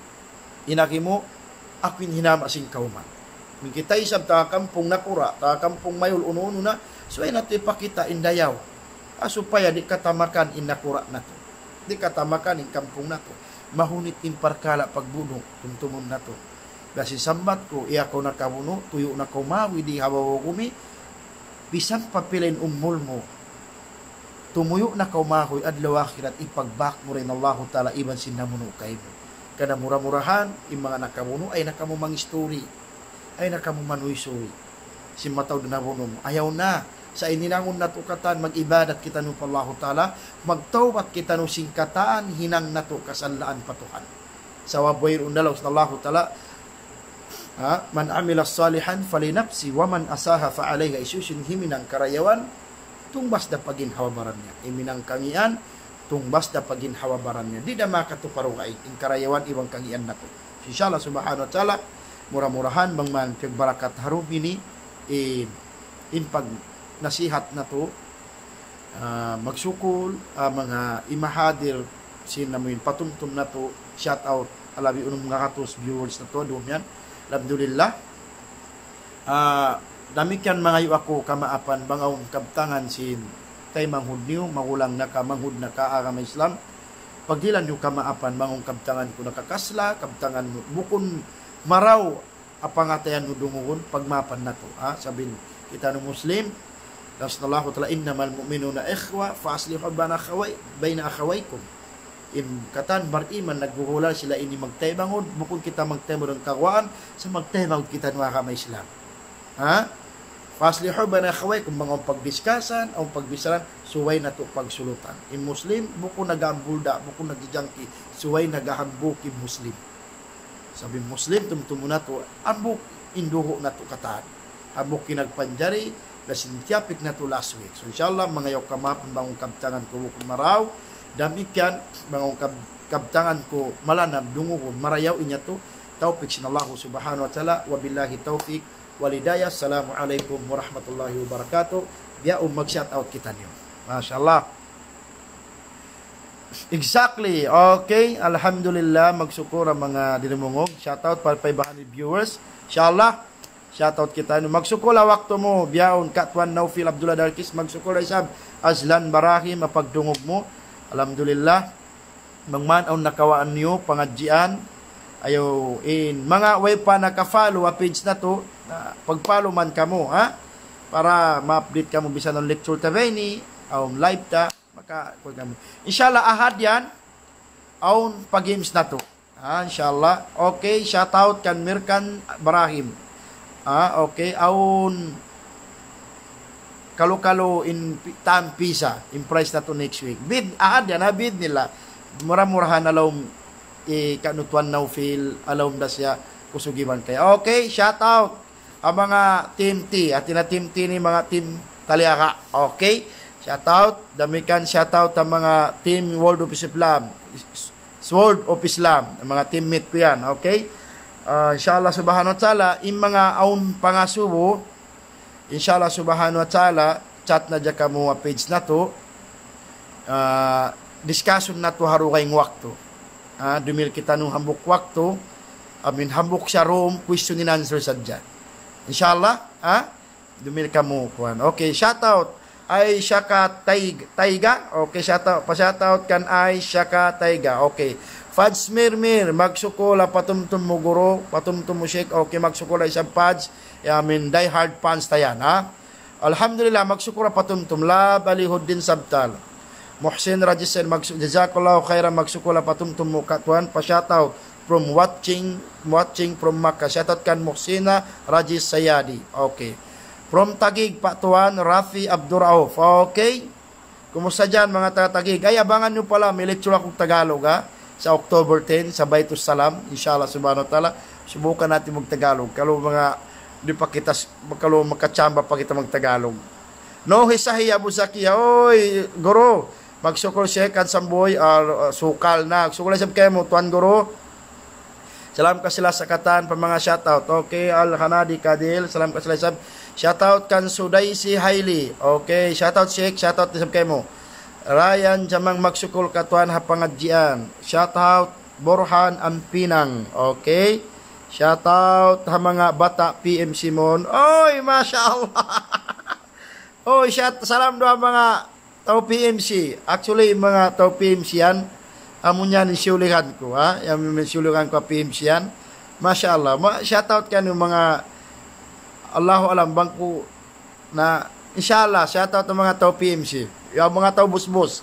akwin hinama sing kauman. Min kita isab ta kampung nakura, ta kampung mayul uno-uno na, suway nato ipakita indayaw, supaya di katamakan in nakura nato. Di katamakan in kampung nato. Mahunit in parkala pagbuno, tumtumon nato. Kasi sambat ko, iya ko nakabuno, tuyo na kumawi di hawaw kumi, bisan papilin umul mo, tumuyo na kaumahoy adlaw akhirat ipagbak mo rin Allah Ta'ala iban sinamuno kay mo. Kada murah-murahan, yung mga nakamuno ay nakamumang story, ay nakamumanuy-suy. Si mataw na nabuno mo, ayaw na, sa ininangon na tukatan, mag-ibadat kita no pa Allah Ta'ala, magtawbat kita no singkataan, hinang na to kasalaan patuhan. Sa waboy unalaw sa Allah Ta'ala, man amila salihan falinapsi wa man asaha fa alayha isusun himinang karayawan tungbas da pagin hawabaran niya iminang kangian tungbas da pagin hawabaran niya di da makatuparo kay in karayawan ibang kangian nato insyaallah subhanahu wa taala murah-murahan bang man barakat harum ini in pag nasihat nato magsukol mga imahadir sinamuin patumtum nato shout out alabi unong mga katos viewers nato dum yan. Alhamdulillah. Damikan mga yu ako kamaapan bangaw kabtangan sin tay manghud niyo magulang na ka manghud na ka agama Islam. Pagdilan yu kamaapan bangong kabtangan ko nakakasla, kabtangan mo bukon maraw apangatayan mo dungugon pagmapan nato. Sabihin kita no Muslim, Rasulullah ta'ala innamal mu'minuna ikhwa fa aslihu baina akhawaykum. Katan bariman nagbuhula sila ini magtaybangod bukod kita magtaybangod ng kawaan sa magtaybangod kita ng mga kamay Islam faslihu ba na kaway kung mga pagdiskasan o pagbisaran suway na to pagsulutan in Muslim bukod nagambulda bukod nagijangki suway nagahambuki Muslim sabi Muslim tumtumo na to ambuk induho na to katan ambuk kinagpanjari na sintiapik na to last week so inshallah mga yaw kamapon bangong kabtangan ko bukod maraw damikian bangong kabtangan ko malanab dunguhon marayaw inya to tawfik sinallahu subhanahu wa ta'ala wabillahi tawfik walidayah assalamualaikum warahmatullahi wabarakatuh biya mag-shout out kita niyo masyaallah exactly okay alhamdulillah magsukura mga dinumungog shout out para 500 viewers insyaallah shout out kita niyo magsukula wakto mo biyaon Katwan Naufil Abdullah Darkis magsukula isab Azlan Barahim mapagdungog mo alhamdulillah mangman ang nakawaan niyo pangadjian ayo in mga way pa naka-follow page na to pag-follow man kamo para ma-update kamo bisan ng lecture taveni o live ta maka kamo inshallah ahad yan aun pag-games na to inshallah okay shout out kan Mirkan Barahim okay aun kalo-kalo in time pisa in price na to next week bid ahad yan bid nila murah-murahan alawm kanutuan Naufil alawm da siya kusugiban kaya okay shout out ang mga team T at na team T ni mga team Taliaka okay shout out damikan shout out ang mga team World of Islam Sword of Islam ang mga teammate ko yan okay inshallah subhanahu wa ta'ala in mga aun pangasubo inshallah subhanahu wa ta'ala chat na dyan ka mo page na to discussion na to harukay ng wakto dumil kita nung hambuk wakto hambuk siya room question and answer sa dyan inshallah dumil ka mo okay shout out ay Shaka Taiga okay shout out kan ay Shaka Taiga okay Fads Mirmir magsukula patumtum mo guro patumtum mo shake okay magsukula isang Fads die hard fans tayan alhamdulillah magsukura patumtum la balihuddin sabtal Muhsin Rajisen jazakallahu khairan magsukula patumtum mo Katwan pa shoutout from watching from Makkah. Shoutout kan Muhsina Rajis Sayadi. Okay. From Tagig, Patuan, Rafi Abdurauf. Okay. Kumusta dyan mga taga-Tagig? Ay, abangan nyo pala, may lecture akong Tagalog ha? Sa October 10, sa Baitus Salam. Inshallah, subhanahu wa ta'ala. Subukan natin mag-Tagalog. Kalau mga, di pa kita, kalau makachamba pa kita mag-Tagalog. No, hisahi Abu Zakia. Oy, guru, magsukol siya kan samboy, sukal na. Sukal siya kayo mo, tuan guru. Salam ka sila sa katan, pa mga shoutout. Okay, Al-Hanadi Kadil, salam ka sila sa shoutout kan Sudaisi Haili. Okay, shoutout Sheikh, shoutout sa kayo mo. Ryan Jamang magsukol katuan hapangadjian. Shoutout Borhan Ampinang. Okay. Shoutout ha mga bata PM Simon. Oy, Masya Allah. Oy, salam doa mga tao PMC. Actually, mga tao PMC yan. Amo niyan isiulihan ko, ha? Yung isiulihan ko PMC yan. Masya Allah. Shoutout ka ng mga Allahu alam bangko na inshallah shoutout ng mga tao PMC. Yung mga tao busbus.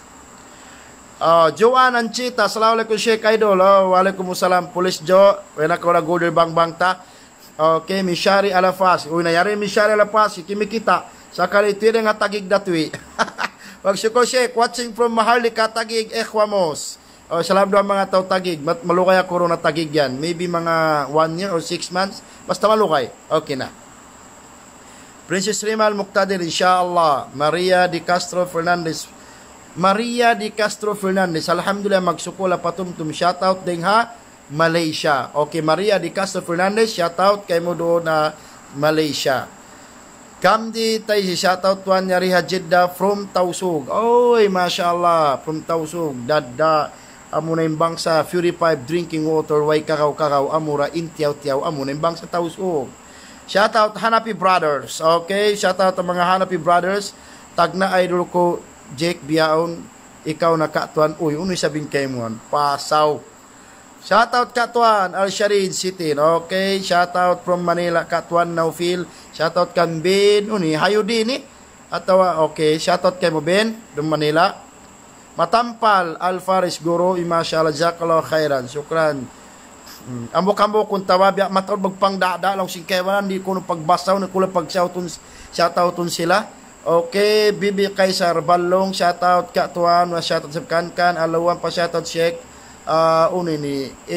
Joan Anchita, assalamualaikum Sheikh Idol. Waalaikumsalam Police Joe. Wala ko na golder bang ta. Okay, Mishari Alafas. Uy, nayari Mishari Alafas. Kimi kita. Sakali tiri nga tagig datwi. Magsyuko Sheikh, watching from Maharlika Tagig, Ekwamos. Salam doon mga tao Tagig. Malukay ako rin na Tagig yan. Maybe mga 1 year or 6 months. Basta malukay. Okay na. Princess Rimal Muqtadir, inshallah. Maria Di Castro Fernandez. Maria Di Castro Fernandez. Alhamdulillah, magsukula patumtum. Shoutout din ha, Malaysia. Okay, Maria Di Castro Fernandez. Shoutout kay mo doon na Malaysia. Kamdi tayo si shoutout tuan Yariha Jeddah from Tausug. Oy, mashallah, from Tausug. Dada, amo na yung bangsa, Fury 5, drinking water, way kakaw-kakaw, amura, intiyaw-tiyaw, amo na yung bangsa Tausug. Shoutout Hanapi Brothers. Okay, shoutout ang mga Hanapi Brothers. Tag na idol ko, Jake Biaon, ikaw na katuan. Uy, uno'y sabing kayo mo, pasaw. Shoutout Katuan, Al-Sharid City. Okay, shoutout from Manila, Katuan Naufil. Shoutout kan Ben, uni, hayo din eh. Atawa, okay, shoutout kay mo Ben, dum Manila. Matampal, Al-Faris Guru, mashallah, jazakallahu khairan, syukran. Ambok-ambok kung tawabya, matawad magpangdada lang sing kewanan, di ko nung pagbasaw, na kulang pag-shoutouton sila. Okay, Bibi Kaisar Balong, shoutout Katuan, shoutout sa Kankan, alawan pa shoutout Sheikh. Uni ni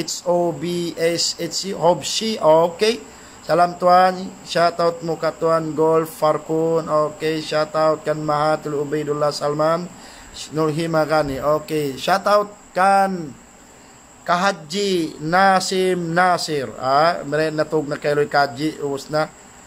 HOBSHC Hobshi. Okay, salam tuan, shoutout mo Katuan Golf Farkun. Okay, shoutout kan Mahatul Ubaidullah Salman Nurhima Gani. Okay, shoutout kan Kahaji Nasim Nasir. Meron natug na kailoy Kaji, uwas na.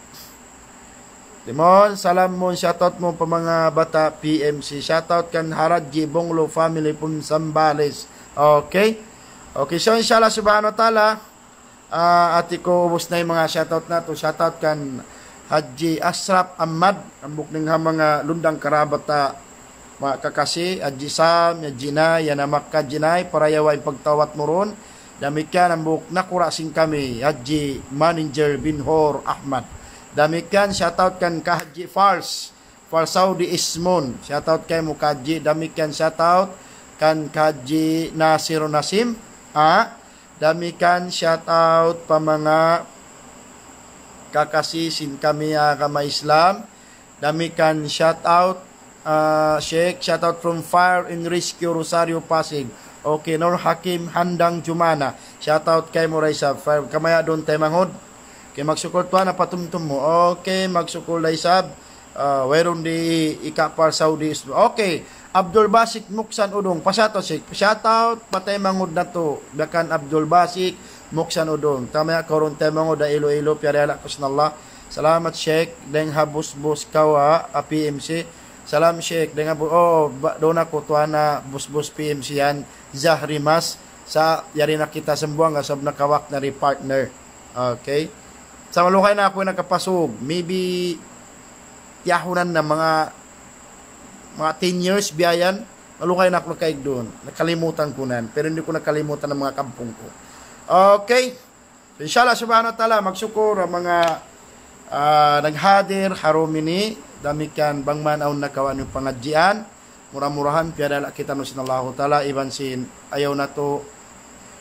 Timon, salam mo, shoutout mo pa mga bata PMC. Shoutout kan Haradji Bonglo family pun Sambales. Okay. Okay, so inshallah subhanahu wa ta'ala, ati ko ubos na yung mga shoutout na to. Shoutout kan Haji Asraf Ahmad, ang bukning mga lundang karabata, mga kakasi, Haji Sam, Haji Jinay, Yanamak ka Jinay, para yawain pagtawat mo ron. Damikan ang buk nakurasing kami, Haji Manager Binhor Ahmad. Damikan, shoutout kan ka Haji Fars Saudi Ismon. Shoutout kay mo Kaji. Damikan, shoutout kan Kaji Nasir Nasim. Damikan shoutout pa mga kakasisin kami kama Islam. Damikan shoutout Sheikh, shoutout from Fire and Rescue Rosario Pasig. Okay, Nur Hakim Handang Jumana. Shoutout kay Moraisa Fire. Kamaya doon tayo manghod. Okay, magsukol to na patumtum mo. Okay, magsukol laisab. Whereon di ikapar Saudi. Okay. Abdul Basik Muksan Udong, pasato Sheikh. Shoutout patay mangod na to. Bakan Abdul Basik Muksan Udong. Tama karon tay mangod da Iloilo piarela kusnallah. Salamat Sheikh deng habus-bus kawa PMC. Salam Sheikh deng do na ko tuana bus-bus PMC yan. Zahri Mas sa yari na kita sembuang sab nakawak na partner. Okay. Sa malukay na ako nakapasog. Maybe yahunan na mga 10 years biyayan, malukay na ako kaig doon. Nakalimutan ko nan, pero hindi ko nakalimutan ng mga kampong ko. Okay. So, inshallah subhanahu wa ta'ala, magsukur ang mga naghadir, harumini, damikan bangman aun nakawan yung pangadjian, murah-murahan, piadala kita no sinallahu ta'ala, iban sin, ayaw na to,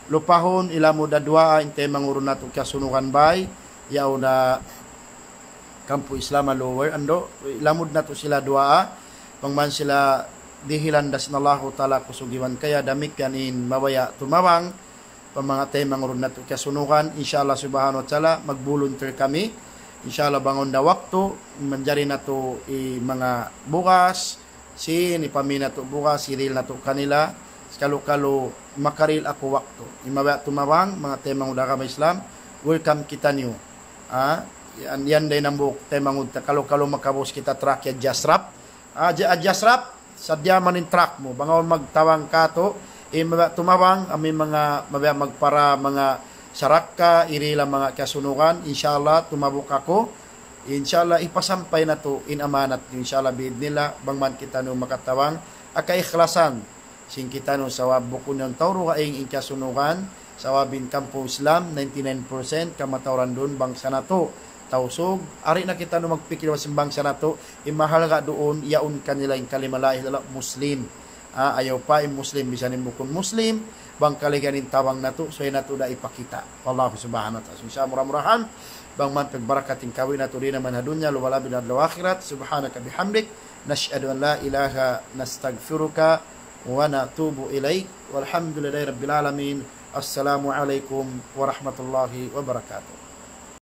lupahon ilamo da dua inte mangurun nato kasunukan bay yaw na kampo Islam lower ando ilamod nato sila dua pangman sila dihilandas na Allah taala kusugiwan kaya damik kanin mawaya tumawang mga temang ron nato kasunukan insyaallah subhanahu wa taala magbulunter kami insyaallah bangon da waktu manjari nato mga bukas ni pamina to bukas siril nato kanila kalo makaril ako waktu imawaya tumawang mga temang udara Islam welcome kita niyo yan day nambuk temang udta kalo makabos kita track ya jasrap jasrap sadya manin track mo bangon magtawang kato tumawang ami mga magpara mga saraka irila mga kasunukan insyaallah tumabuk ako insyaallah ipasampay na to in amanat insyaallah bid nila bangman kita no makatawang akaikhlasan sing kita no sawab bukon ng tawro kaing inkasunukan sawabin kampo Islam 99% kamatawran doon bangsa na to tausog ari na kita no magpikir sa bangsa na to imahal ka doon yaon kanila yung kalimalahi muslim ayaw pa muslim bisan bukon muslim bang kaliganin tawang na to so na to da ipakita wallahu subhanahu wa ta'ala insya murah-murahan bang man pagbarakating kawin na to rin naman hadunya luwala binad akhirat subhanaka bihamdik nashhadu an la ilaha nastaghfiruka wa natubu ilaik walhamdulillahi rabbil alamin assalamu alaikum warahmatullahi wabarakatuh